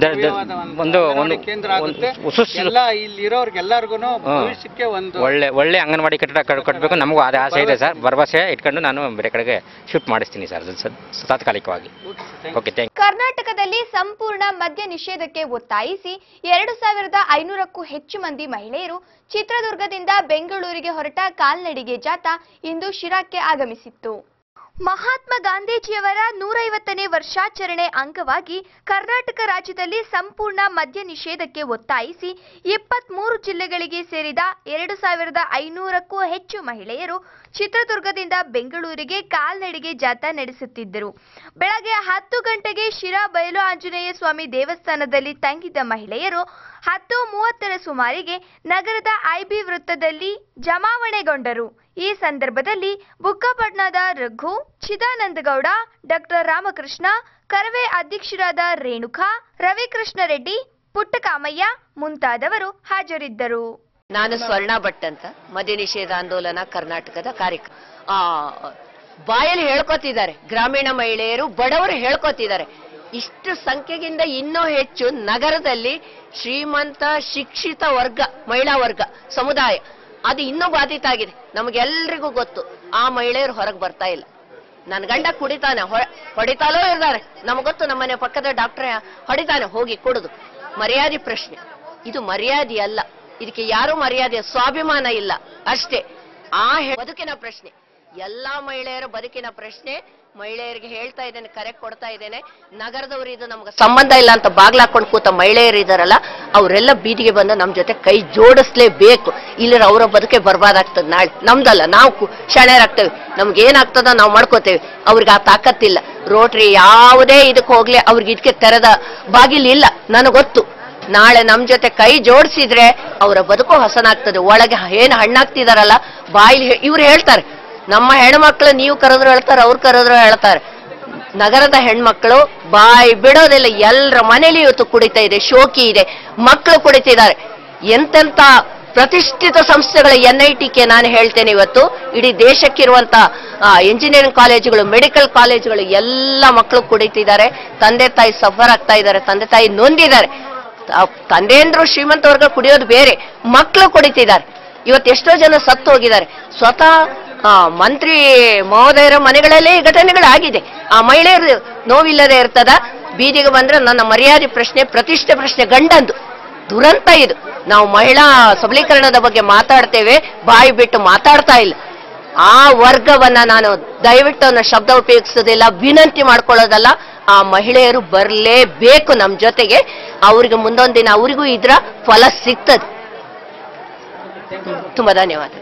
ಒಂದು ಕೇಂದ್ರ ಆಗುತ್ತೆ. ಎಲ್ಲ ಇಲ್ಲಿರೋರ್ಗೆಲ್ಲರಿಗೂ ಭವಿಷ್ಯಕ್ಕೆ ಒಂದು ಒಳ್ಳೆ ಅಂಗನವಾಡಿ ಕಟ್ಟಡ ಕಟ್ಟಬೇಕು. ನಮಗೂ ಅದೇ ಆಸೆ ಇದೆ ಸರ್. ಭರವಸೆ ಇಟ್ಕೊಂಡು ನಾನು ಬೇರೆ ಕಡೆಗೆ ಶಿಫ್ಟ್ ಮಾಡಿಸ್ತೀನಿ ಸರ್ ತಾತ್ಕಾಲಿಕವಾಗಿ. Okay, thank you. ಕರ್ನಾಟಕದಲ್ಲಿ ಸಂಪೂರ್ಣ ಮದ್ಯ ನಿಷೇಧಕ್ಕೆ ಒತ್ತಾಯಿಸಿ 2500ಕ್ಕೂ ಹೆಚ್ಚು ಮಂದಿ ಮಹಿಳೆಯರು ಚಿತ್ರದುರ್ಗದಿಂದ ಬೆಂಗಳೂರಿಗೆ ಹೊರಟ ಕಾಲ್ನಡಿಗೆ ಜಾಥಾ ಇಂದು ಶಿರಾಕ್ಕೆ ಆಗಮಿಸಿತ್ತು. ಮಹಾತ್ಮ ಗಾಂಧೀಜಿಯವರ 150ನೇ ವರ್ಷಾಚರಣೆ ಅಂಗವಾಗಿ ಕರ್ನಾಟಕ ರಾಜ್ಯದಲ್ಲಿ ಸಂಪೂರ್ಣ ಮದ್ಯ ನಿಷೇಧಕ್ಕೆ ಒತ್ತಾಯಿಸಿ 23 ಜಿಲ್ಲೆಗಳಿಗೆ ಸೇರಿದ 2500ಕ್ಕೂ ಹೆಚ್ಚು ಮಹಿಳೆಯರು ಚಿತ್ರದುರ್ಗದಿಂದ ಬೆಂಗಳೂರಿಗೆ ಕಾಲ್ನಡಿಗೆ ಜಾಥಾ ನಡೆಸುತ್ತಿದ್ದರು. ಬೆಳಗ್ಗೆ 10 ಗಂಟೆಗೆ ಶಿರಾ ಬಯಲು ಆಂಜನೇಯ ಸ್ವಾಮಿ ದೇವಸ್ಥಾನದಲ್ಲಿ ತಂಗಿದ್ದ ಮಹಿಳೆಯರು 10:30ರ ಸುಮಾರಿಗೆ ನಗರದ ಐಬಿ ವೃತ್ತದಲ್ಲಿ ಜಮಾವಣೆಗೊಂಡರು. ಈ ಸಂದರ್ಭದಲ್ಲಿ ಬುಕ್ಕಪಟ್ನದ ರಘು, ಚಿದಾನಂದಗೌಡ, ಡಾಕ್ಟರ್ ರಾಮಕೃಷ್ಣ, ಕರವೇ ಅಧ್ಯಕ್ಷರಾದ ರೇಣುಕಾ, ರವಿಕೃಷ್ಣ ರೆಡ್ಡಿ, ಪುಟ್ಟಕಾಮಯ್ಯ ಮುಂತಾದವರು ಹಾಜರಿದ್ದರು. ನಾನು ಸ್ವರ್ಣ ಭಟ್ ಅಂತ, ಮದ್ಯ ನಿಷೇಧ ಆಂದೋಲನ ಕರ್ನಾಟಕದ ಕಾರ್ಯಕ್ರಮ. ಬಾಯಲ್ಲಿ ಹೇಳ್ಕೊತಿದ್ದಾರೆ, ಗ್ರಾಮೀಣ ಮಹಿಳೆಯರು ಬಡವರು ಹೇಳ್ಕೊತಿದ್ದಾರೆ. ಇಷ್ಟು ಸಂಖ್ಯೆಗಿಂತ ಇನ್ನೂ ಹೆಚ್ಚು ನಗರದಲ್ಲಿ ಶ್ರೀಮಂತ ಶಿಕ್ಷಿತ ವರ್ಗ, ಮಹಿಳಾ ವರ್ಗ, ಸಮುದಾಯ ಅದು ಇನ್ನೂ ಬಾಧಿತ ಆಗಿದೆ. ನಮಗೆಲ್ರಿಗೂ ಗೊತ್ತು, ಆ ಮಹಿಳೆಯರು ಹೊರಗೆ ಬರ್ತಾ ಇಲ್ಲ. ನನ್ನ ಗಂಡ ಕುಡಿತಾನೆ, ಹೊಡಿತಾಲೋ ಇರ್ತಾರೆ, ನಮ್ಗೆ ಗೊತ್ತು. ನಮ್ಮನೆ ಪಕ್ಕದ ಡಾಕ್ಟರ್ ಹೊಡಿತಾನೆ, ಹೋಗಿ ಕುಡಿದು. ಮರ್ಯಾದೆ ಪ್ರಶ್ನೆ, ಇದು ಮರ್ಯಾದೆ ಅಲ್ಲ. ಇದಕ್ಕೆ ಯಾರು ಮರ್ಯಾದೆ, ಸ್ವಾಭಿಮಾನ ಇಲ್ಲ ಅಷ್ಟೇ. ಬದುಕಿನ ಪ್ರಶ್ನೆ, ಎಲ್ಲಾ ಮಹಿಳೆಯರ ಬದುಕಿನ ಪ್ರಶ್ನೆ. ಮಹಿಳೆಯರಿಗೆ ಹೇಳ್ತಾ ಇದ್ದೇನೆ, ಕರೆ ಕೊಡ್ತಾ ಇದ್ದೇನೆ, ನಗರದವರು ಇದು ನಮ್ಗೆ ಸಂಬಂಧ ಇಲ್ಲ ಅಂತ ಬಾಗ್ಲಾಕೊಂಡು ಕೂತ ಮಹಿಳೆಯರು ಇದಾರಲ್ಲ, ಅವರೆಲ್ಲ ಬೀದಿಗೆ ಬಂದು ನಮ್ಮ ಜೊತೆ ಕೈ ಜೋಡಿಸ್ಲೇಬೇಕು. ಇಲ್ಲರ ಅವರ ಬದುಕೆ ಬರ್ಬಾದಾಗ್ತದೆ. ನಾಳೆ ನಮ್ದಲ್ಲ, ನಾವು ಶಾಣೆಯರಾಗ್ತೇವೆ, ನಮ್ಗೆ ಏನಾಗ್ತದ ನಾವು ಮಾಡ್ಕೋತೇವೆ. ಅವ್ರಿಗೆ ಆ ತಾಕತ್ತಿಲ್ಲ. ರೋಟ್ರಿ ಯಾವುದೇ ಇದಕ್ಕೆ ಹೋಗ್ಲಿ, ಅವ್ರಿಗೆ ಇದಕ್ಕೆ ತೆರೆದ ಬಾಗಿಲಿಲ್ಲ. ನನಗೆ ಗೊತ್ತು, ನಾಳೆ ನಮ್ ಜೊತೆ ಕೈ ಜೋಡಿಸಿದ್ರೆ ಅವರ ಬದುಕು ಹಸನಾಗ್ತದೆ. ಒಳಗೆ ಏನು ಹಣ್ಣಾಗ್ತಿದಾರಲ್ಲ ಬಾಯಿಲಿ ಇವ್ರು ಹೇಳ್ತಾರೆ, ನಮ್ಮ ಹೆಣ್ಮಕ್ಳು ನೀವು ಕರೆದ್ರು ಹೇಳ್ತಾರೆ, ಅವ್ರು ಕರೆದ್ರು ಹೇಳ್ತಾರೆ. ನಗರದ ಹೆಣ್ಮಕ್ಳು ಬಾಯಿ ಬಿಡೋದಿಲ್ಲ. ಎಲ್ಲರ ಮನೇಲಿ ಇವತ್ತು ಕುಡಿತಾ ಇದೆ, ಶೋಕಿ ಇದೆ, ಮಕ್ಕಳು ಕುಡಿತಿದ್ದಾರೆ. ಎಂತೆಂತ ಪ್ರತಿಷ್ಠಿತ ಸಂಸ್ಥೆಗಳ NITಗೆ ನಾನು ಹೇಳ್ತೇನೆ, ಇವತ್ತು ಇಡೀ ದೇಶಕ್ಕಿರುವಂತ ಇಂಜಿನಿಯರಿಂಗ್ ಕಾಲೇಜುಗಳು, ಮೆಡಿಕಲ್ ಕಾಲೇಜುಗಳು ಎಲ್ಲ ಮಕ್ಕಳು ಕುಡಿತಿದ್ದಾರೆ. ತಂದೆ ತಾಯಿ ಸಫರ್ ಆಗ್ತಾ ಇದ್ದಾರೆ, ತಂದೆ ತಾಯಿ ನೊಂದಿದ್ದಾರೆ. ತಂದೆಯಂದ್ರು ಶ್ರೀಮಂತ ವರ್ಗ ಕುಡಿಯೋದು ಬೇರೆ, ಮಕ್ಕಳು ಕುಡಿತಿದ್ದಾರೆ. ಇವತ್ತು ಎಷ್ಟೋ ಜನ ಸತ್ತು ಹೋಗಿದ್ದಾರೆ. ಸ್ವತಃ ಮಂತ್ರಿ ಮಹೋದಯರ ಮನೆಗಳಲ್ಲೇ ಈ ಘಟನೆಗಳಾಗಿದೆ. ಆ ಮಹಿಳೆಯರು ನೋವಿಲ್ಲದೆ ಇರ್ತದ, ಬೀದಿಗೆ ಬಂದ್ರೆ ನನ್ನ ಮರ್ಯಾದೆ ಪ್ರಶ್ನೆ, ಪ್ರತಿಷ್ಠೆ ಪ್ರಶ್ನೆ, ಗಂಡಂದು ದುರಂತ ಇದು. ನಾವು ಮಹಿಳಾ ಸಬಲೀಕರಣದ ಬಗ್ಗೆ ಮಾತಾಡ್ತೇವೆ, ಬಾಯಿ ಬಿಟ್ಟು ಮಾತಾಡ್ತಾ ಇಲ್ಲ. ಆ ವರ್ಗವನ್ನ ನಾನು ದಯವಿಟ್ಟು ಅನ್ನೋ ಶಬ್ದ ಉಪಯೋಗಿಸೋದಿಲ್ಲ, ವಿನಂತಿ ಮಾಡ್ಕೊಳ್ಳೋದಲ್ಲ. ಆ ಮಹಿಳೆಯರು ಬರಲೇಬೇಕು ನಮ್ಮ ಜೊತೆಗೆ. ಅವ್ರಿಗೆ ಮುಂದೊಂದು ದಿನ ಅವರಿಗೂ ಇದ್ರ ಫಲ ಸಿಗ್ತದೆ. ತುಂಬಾ ಧನ್ಯವಾದಗಳು.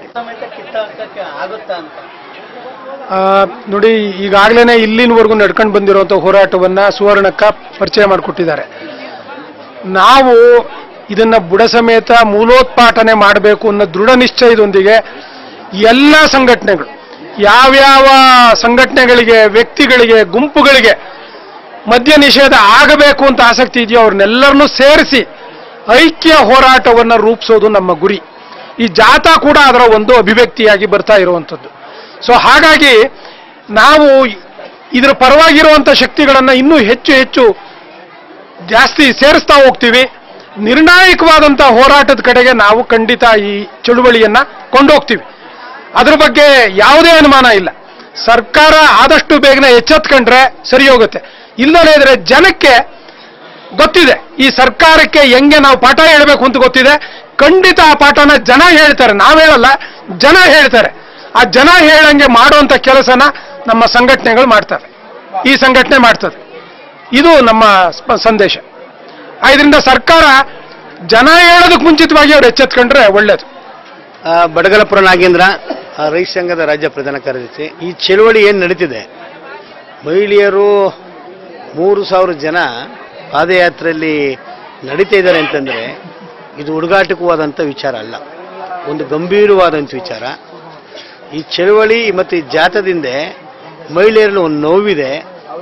ನೋಡಿ, ಈಗಾಗಲೇ ಇಲ್ಲಿನವರೆಗೂ ನಡ್ಕೊಂಡು ಬಂದಿರುವಂಥ ಹೋರಾಟವನ್ನ ಸುವರ್ಣಕ್ಕ ಪರಿಚಯ ಮಾಡಿಕೊಟ್ಟಿದ್ದಾರೆ. ನಾವು ಇದನ್ನ ಬುಡ ಸಮೇತ ಮೂಲೋತ್ಪಾಟನೆ ಮಾಡಬೇಕು ಅನ್ನೋ ದೃಢ ನಿಶ್ಚಯದೊಂದಿಗೆ ಎಲ್ಲ ಸಂಘಟನೆಗಳು, ಯಾವ್ಯಾವ ಸಂಘಟನೆಗಳಿಗೆ, ವ್ಯಕ್ತಿಗಳಿಗೆ, ಗುಂಪುಗಳಿಗೆ ಮದ್ಯ ನಿಷೇಧ ಆಗಬೇಕು ಅಂತ ಆಸಕ್ತಿ ಇದೆಯೋ ಅವ್ರನ್ನೆಲ್ಲರನ್ನೂ ಸೇರಿಸಿ ಐಕ್ಯ ಹೋರಾಟವನ್ನು ರೂಪಿಸೋದು ನಮ್ಮ ಗುರಿ. ಈ ಜಾಥಾ ಕೂಡ ಅದರ ಒಂದು ಅಭಿವ್ಯಕ್ತಿಯಾಗಿ ಬರ್ತಾ ಇರುವಂಥದ್ದು. ಸೊ ಹಾಗಾಗಿ ನಾವು ಇದರ ಪರವಾಗಿರುವಂಥ ಶಕ್ತಿಗಳನ್ನು ಇನ್ನೂ ಹೆಚ್ಚು ಹೆಚ್ಚು ಜಾಸ್ತಿ ಸೇರಿಸ್ತಾ ಹೋಗ್ತೀವಿ. ನಿರ್ಣಾಯಕವಾದಂಥ ಹೋರಾಟದ ಕಡೆಗೆ ನಾವು ಖಂಡಿತ ಈ ಚಳುವಳಿಯನ್ನ ಕೊಂಡೋಗ್ತೀವಿ. ಅದ್ರ ಬಗ್ಗೆ ಯಾವುದೇ ಅನುಮಾನ ಇಲ್ಲ. ಸರ್ಕಾರ ಆದಷ್ಟು ಬೇಗನೆ ಎಚ್ಚೆತ್ಕೊಂಡ್ರೆ ಸರಿ ಹೋಗುತ್ತೆ. ಇಲ್ಲದೇ ಇದ್ರೆ ಜನಕ್ಕೆ ಗೊತ್ತಿದೆ, ಈ ಸರ್ಕಾರಕ್ಕೆ ಹೆಂಗೆ ನಾವು ಪಾಠ ಹೇಳಬೇಕು ಅಂತ ಗೊತ್ತಿದೆ. ಖಂಡಿತ ಆ ಪಾಠನ ಜನ ಹೇಳ್ತಾರೆ, ನಾವು ಹೇಳಲ್ಲ, ಜನ ಹೇಳ್ತಾರೆ. ಆ ಜನ ಹೇಳಂಗೆ ಮಾಡುವಂತ ಕೆಲಸನ ನಮ್ಮ ಸಂಘಟನೆಗಳು ಮಾಡ್ತವೆ, ಈ ಸಂಘಟನೆ ಮಾಡ್ತದೆ. ಇದು ನಮ್ಮ ಸಂದೇಶ. ಇದರಿಂದ ಸರ್ಕಾರ ಜನ ಹೇಳೋದಕ್ಕೆ ಮುಂಚಿತವಾಗಿ ಅವ್ರು ಎಚ್ಚೆತ್ಕೊಂಡ್ರೆ ಒಳ್ಳೇದು. ಬಡಗಲಪುರ ನಾಗೇಂದ್ರ, ರೈತ ಸಂಘದ ರಾಜ್ಯ ಪ್ರಧಾನ ಕಾರ್ಯದರ್ಶಿ. ಈ ಚಳುವಳಿ ಏನು ನಡೀತಿದೆ, ಮಹಿಳೆಯರು 3,000 ಜನ ಪಾದಯಾತ್ರೆಯಲ್ಲಿ ನಡೀತಾ ಇದ್ದಾರೆ ಅಂತಂದರೆ ಇದು ಹುಡುಗಾಟಕವಾದಂಥ ವಿಚಾರ ಅಲ್ಲ, ಒಂದು ಗಂಭೀರವಾದಂಥ ವಿಚಾರ. ಈ ಚಳವಳಿ ಮತ್ತು ಈ ಜಾಥಾದಿಂದ ಮಹಿಳೆಯರಲ್ಲಿ ಒಂದು ನೋವಿದೆ,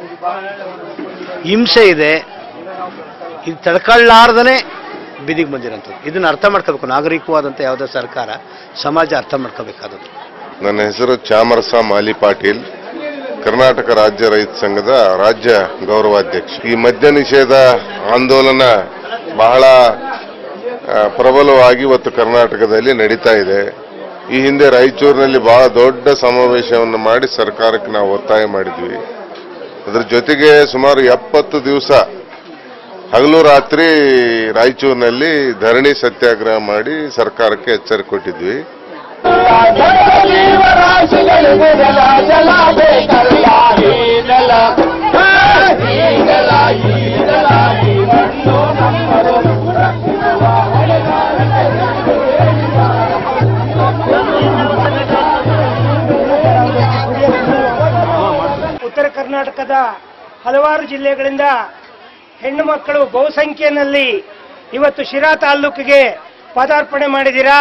ಹಿಂಸೆ ಇದೆ. ಇದು ತಡ್ಕೊಳ್ಳಾರ್ದೇ ಬೀದಿಗೆ ಬಂದಿರೋಂಥದ್ದು. ಇದನ್ನು ಅರ್ಥ ಮಾಡ್ಕೋಬೇಕು ನಾಗರಿಕವಾದಂಥ ಯಾವುದೇ ಸರ್ಕಾರ, ಸಮಾಜ ಅರ್ಥ ಮಾಡ್ಕೋಬೇಕಾದದ್ದು. ನನ್ನ ಹೆಸರು ಚಾಮರಸ ಮಾಲಿ ಪಾಟೀಲ್, ಕರ್ನಾಟಕ ರಾಜ್ಯ ರೈತ ಸಂಘದ ರಾಜ್ಯ ಗೌರವಾಧ್ಯಕ್ಷ. ಈ ಮದ್ಯ ನಿಷೇಧ ಆಂದೋಲನ ಬಹಳ ಪ್ರಬಲವಾಗಿ ಇವತ್ತು ಕರ್ನಾಟಕದಲ್ಲಿ ನಡೀತಾ ಇದೆ. ಈ ಹಿಂದೆ ರಾಯಚೂರಿನಲ್ಲಿ ಬಹಳ ದೊಡ್ಡ ಸಮಾವೇಶವನ್ನು ಮಾಡಿ ಸರ್ಕಾರಕ್ಕೆ ನಾವು ಒತ್ತಾಯ ಮಾಡಿದ್ವಿ. ಅದರ ಜೊತೆಗೆ ಸುಮಾರು 70 ದಿವಸ ಹಗಲು ರಾತ್ರಿ ರಾಯಚೂರಿನಲ್ಲಿ ಧರಣಿ ಸತ್ಯಾಗ್ರಹ ಮಾಡಿ ಸರ್ಕಾರಕ್ಕೆ ಎಚ್ಚರಿಕೆ ಕೊಟ್ಟಿದ್ವಿ. ಉತ್ತರ ಕರ್ನಾಟಕದ ಹಲವಾರು ಜಿಲ್ಲೆಗಳಿಂದ ಹೆಣ್ಣು ಮಕ್ಕಳು ಬಹುಸಂಖ್ಯೆಯಲ್ಲಿ ಇವತ್ತು ಶಿರಾ ತಾಲೂಕಿಗೆ ಪದಾರ್ಪಣೆ ಮಾಡಿದ್ದೀರಾ.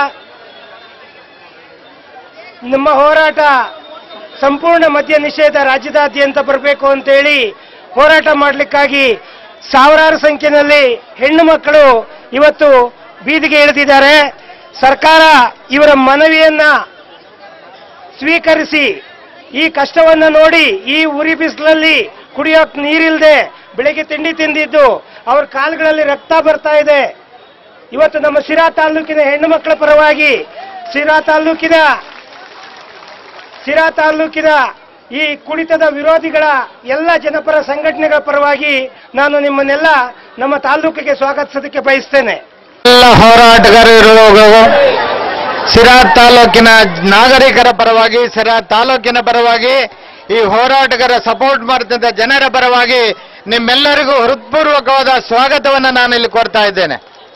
ನಮ್ಮ ಹೋರಾಟ ಸಂಪೂರ್ಣ ಮದ್ಯ ನಿಷೇಧ ರಾಜ್ಯದಾದ್ಯಂತ ಬರಬೇಕು ಅಂತೇಳಿ ಹೋರಾಟ ಮಾಡಲಿಕ್ಕಾಗಿ ಸಾವಿರಾರು ಸಂಖ್ಯೆಯಲ್ಲಿ ಹೆಣ್ಣು ಮಕ್ಕಳು ಇವತ್ತು ಬೀದಿಗೆ ಇಳಿದಿದ್ದಾರೆ. ಸರ್ಕಾರ ಇವರ ಮನವಿಯನ್ನ ಸ್ವೀಕರಿಸಿ ಈ ಕಷ್ಟವನ್ನ ನೋಡಿ, ಈ ಉರಿ ಬಿಸಿಲಲ್ಲಿ ಕುಡಿಯೋಕ್ ನೀರಿಲ್ಲದೆ ಬೆಳಗ್ಗೆ ತಿಂಡಿ ತಿಂದಿದ್ದು ಅವ್ರ ಕಾಲುಗಳಲ್ಲಿ ರಕ್ತ ಬರ್ತಾ ಇದೆ. ಇವತ್ತು ನಮ್ಮ ಶಿರಾ ತಾಲೂಕಿನ ಹೆಣ್ಣು ಮಕ್ಕಳ ಪರವಾಗಿ, ಶಿರಾ ತಾಲೂಕಿನ ಈ ಕುಡಿತದ ವಿರೋಧಿಗಳ ಎಲ್ಲ ಜನಪರ ಸಂಘಟನೆಗಳ ಪರವಾಗಿ ನಾನು ನಿಮ್ಮನ್ನೆಲ್ಲ ನಮ್ಮ ತಾಲೂಕಿಗೆ ಸ್ವಾಗತಿಸೋದಕ್ಕೆ ಬಯಸ್ತೇನೆ. ಎಲ್ಲ ಹೋರಾಟಗಾರರು ಶಿರಾ ತಾಲೂಕಿನ ನಾಗರಿಕರ ಪರವಾಗಿ, ಶಿರಾ ತಾಲೂಕಿನ ಪರವಾಗಿ, ಈ ಹೋರಾಟಗಾರ ಸಪೋರ್ಟ್ ಮಾಡುತ್ತಿದ್ದ ಜನರ ಪರವಾಗಿ ನಿಮ್ಮೆಲ್ಲರಿಗೂ ಹೃತ್ಪೂರ್ವಕವಾದ ಸ್ವಾಗತವನ್ನು ನಾನು ಇಲ್ಲಿ ಕೊಡ್ತಾ ಇದ್ದೇನೆ.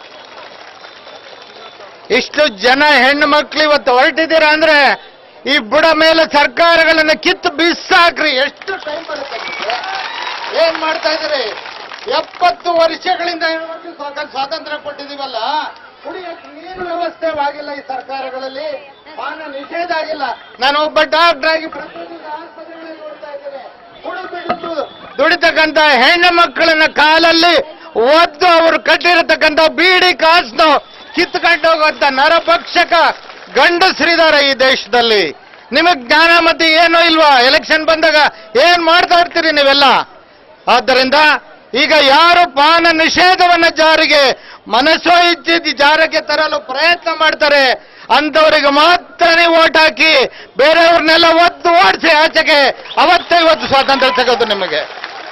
ಇಷ್ಟು ಜನ ಹೆಣ್ಣು ಮಕ್ಕಳು ಇವತ್ತು ಹೊರಟಿದ್ದೀರಾ ಅಂದ್ರೆ ಈ ಬುಡ ಮೇಲೆ ಸರ್ಕಾರಗಳನ್ನು ಕಿತ್ತು ಬಿಸಾಕ್ರಿ. ಎಷ್ಟು ಟೈಮ್ ಬರುತ್ತೆ, ಏನ್ ಮಾಡ್ತಾ ಇದ್ದೀರಿ? 70 ವರ್ಷಗಳಿಂದ ಸ್ವಾತಂತ್ರ್ಯ ಕೊಟ್ಟಿದೀವಲ್ಲ, ಕುಡಿಯಕ್ಕೆ ನೀರು ವ್ಯವಸ್ಥೆ ಆಗಿಲ್ಲ ಈ ಸರ್ಕಾರಗಳಲ್ಲಿ, ಪಾನ ನಿಷೇಧ ಆಗಿಲ್ಲ. ನಾನು ಒಬ್ಬ ಡಾಕ್ಟರ್ ಆಗಿ ಪ್ರತಿದಿನ ಆಸ್ಪತ್ರೆಗಳಲ್ಲಿ ನೋಡ್ತಾ ಇದ್ದೇನೆ. ಕುಡಿದು ದುಡಿತಕ್ಕಂಥ ಹೆಣ್ಣು ಮಕ್ಕಳನ್ನ ಕಾಲಲ್ಲಿ ಒದ್ದು ಅವರು ಕಟ್ಟಿರತಕ್ಕಂಥ ಬೀಡಿ ಕಾಸನ್ನು ಕಿತ್ಕೊಂಡು ಹೋಗುವಂತ ನರಭಕ್ಷಕ ಗಂಡಸರಿದ್ದಾರೆ ಈ ದೇಶದಲ್ಲಿ. ನಿಮಗ್ ಜ್ಞಾನ ಮತ್ತೆ ಏನೋ ಇಲ್ವಾ? ಎಲೆಕ್ಷನ್ ಬಂದಾಗ ಏನ್ ಮಾಡ್ತಾ ಇರ್ತೀರಿ ನೀವೆಲ್ಲ? ಆದ್ದರಿಂದ ಈಗ ಯಾರು ಪಾನ ನಿಷೇಧವನ್ನ ಜಾರಿಗೆ ಮನಸ್ಸೋ ಇಚ್ಛೆ ಜಾರಿಗೆ ತರಲು ಪ್ರಯತ್ನ ಮಾಡ್ತಾರೆ ಅಂತವರಿಗೆ ಮಾತ್ರ ನೀವು ಓಟ್ ಹಾಕಿ, ಬೇರೆಯವ್ರನ್ನೆಲ್ಲ ಒದ್ದು ಓಡಿಸಿ ಆಚೆಗೆ. ಅವತ್ತೇ ಇವತ್ತು ಸ್ವಾತಂತ್ರ್ಯ ಸಿಗೋದು ನಿಮಗೆ.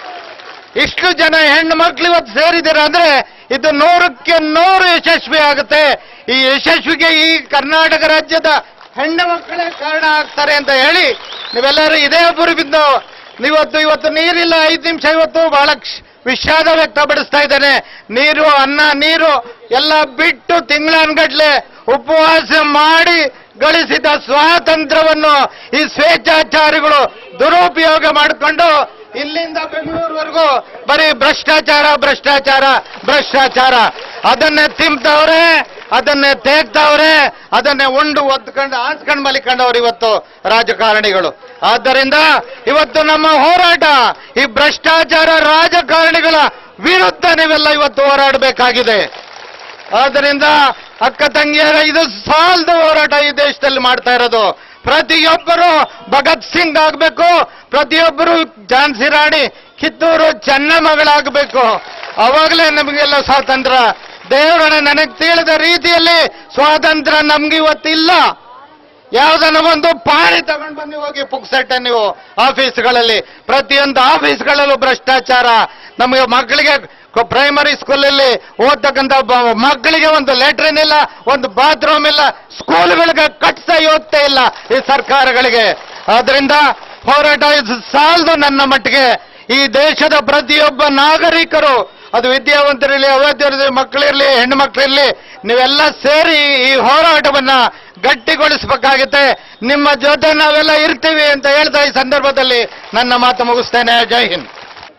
ಇಷ್ಟು ಜನ ಹೆಣ್ಣು ಮಕ್ಕಳು ಇವತ್ತು ಸೇರಿದ್ದೀರಾ ಅಂದ್ರೆ ಇದು 100ಕ್ಕೆ 100 ಯಶಸ್ವಿ ಆಗುತ್ತೆ. ಈ ಯಶಸ್ವಿಗೆ ಈ ಕರ್ನಾಟಕ ರಾಜ್ಯದ ಹೆಣ್ಣು ಮಕ್ಕಳೇ ಕಾರಣ ಆಗ್ತಾರೆ ಅಂತ ಹೇಳಿ ನೀವೆಲ್ಲರೂ ಇದೇ ಬಿಂದು ಇವತ್ತು ನೀರಿಲ್ಲ 5 ನಿಮಿಷ ಇವತ್ತು ಬಹಳ ವಿಷಾದ ವ್ಯಕ್ತಪಡಿಸ್ತಾ ಇದ್ದೇನೆ. ನೀರು, ಅನ್ನ, ನೀರು ಎಲ್ಲ ಬಿಟ್ಟು ತಿಂಗಳನ್ಗಟ್ಲೆ ಉಪವಾಸ ಮಾಡಿ ಗಳಿಸಿದ ಸ್ವಾತಂತ್ರ್ಯವನ್ನು ಈ ಸ್ವೇಚ್ಛಾಚಾರಿಗಳು ದುರುಪಯೋಗ ಮಾಡಿಕೊಂಡು ಇಲ್ಲಿಂದ ಬೆಂಗಳೂರುವರೆಗೂ ಬರೀ ಭ್ರಷ್ಟಾಚಾರ ಭ್ರಷ್ಟಾಚಾರ ಭ್ರಷ್ಟಾಚಾರ ಅದನ್ನೇ ತಿಂತವ್ರೆ, ಅದನ್ನೇ ತೇಗ್ತವ್ರೆ, ಅದನ್ನೇ ಉಂಡು ಒದ್ಕೊಂಡು ಆಸ್ಕೊಂಡು ಮಲಿಕೊಂಡವ್ರು ಇವತ್ತು ರಾಜಕಾರಣಿಗಳು. ಆದ್ದರಿಂದ ಇವತ್ತು ನಮ್ಮ ಹೋರಾಟ ಈ ಭ್ರಷ್ಟಾಚಾರ ರಾಜಕಾರಣಿಗಳ ವಿರುದ್ಧ ನೀವೆಲ್ಲ ಇವತ್ತು ಹೋರಾಡಬೇಕಾಗಿದೆ. ಆದ್ದರಿಂದ ಅಕ್ಕ ತಂಗಿಯರ ಇದು ಸಾಲದ ಹೋರಾಟ ಈ ದೇಶದಲ್ಲಿ ಮಾಡ್ತಾ ಇರೋದು. ಪ್ರತಿಯೊಬ್ಬರು ಭಗತ್ ಸಿಂಗ್ ಆಗಬೇಕು, ಪ್ರತಿಯೊಬ್ಬರು ಝಾನ್ಸಿ ರಾಣಿ ಕಿತ್ತೂರು ಚೆನ್ನಮ್ಮಗಳಾಗಬೇಕು. ಅವಾಗಲೇ ನಮಗೆಲ್ಲ ಸ್ವಾತಂತ್ರ್ಯ. ದೇವರನ್ನ ನನಗೆ ತಿಳಿದ ರೀತಿಯಲ್ಲಿ ಸ್ವಾತಂತ್ರ್ಯ ನಮ್ಗೆ ಇವತ್ತಿಲ್ಲ. ಯಾವುದನ್ನ ಒಂದು ಪಾಣಿ ತಗೊಂಡು ಬಂದು ಹೋಗಿ ಪುಕ್ಸಟ್ಟೆ ನೀವು ಆಫೀಸ್ಗಳಲ್ಲಿ, ಪ್ರತಿಯೊಂದು ಆಫೀಸ್ಗಳಲ್ಲೂ ಭ್ರಷ್ಟಾಚಾರ. ನಮಗೆ ಮಕ್ಕಳಿಗೆ ಪ್ರೈಮರಿ ಸ್ಕೂಲಲ್ಲಿ ಓದ್ತಕ್ಕಂಥ ಮಕ್ಕಳಿಗೆ ಒಂದು ಲೆಟ್ರಿನ್ ಇಲ್ಲ, ಒಂದು ಬಾತ್ರೂಮ್ ಇಲ್ಲ, ಸ್ಕೂಲ್ಗಳಿಗೆ ಕಟ್ಸ ಯೋಗ್ಯತೆ ಇಲ್ಲ ಈ ಸರ್ಕಾರಗಳಿಗೆ. ಆದ್ರಿಂದ ಹೋರಾಟ ಇದು ಸಾಲದು. ನನ್ನ ಮಟ್ಟಿಗೆ ಈ ದೇಶದ ಪ್ರತಿಯೊಬ್ಬ ನಾಗರಿಕರು, ಅದು ವಿದ್ಯಾವಂತರಿರಲಿ, ಅವಿದ್ಯಾವಂತರಿರಲಿ, ಮಕ್ಕಳಿರಲಿ, ಹೆಣ್ಣು ಮಕ್ಕಳಿರಲಿ, ನೀವೆಲ್ಲ ಸೇರಿ ಈ ಹೋರಾಟವನ್ನ ಗಟ್ಟಿಗೊಳಿಸಬೇಕಾಗುತ್ತೆ. ನಿಮ್ಮ ಜೊತೆ ನಾವೆಲ್ಲ ಇರ್ತೀವಿ ಅಂತ ಹೇಳ್ತಾ ಈ ಸಂದರ್ಭದಲ್ಲಿ ನನ್ನ ಮಾತು ಮುಗಿಸ್ತೇನೆ. ಜೈ ಹಿಂದ್.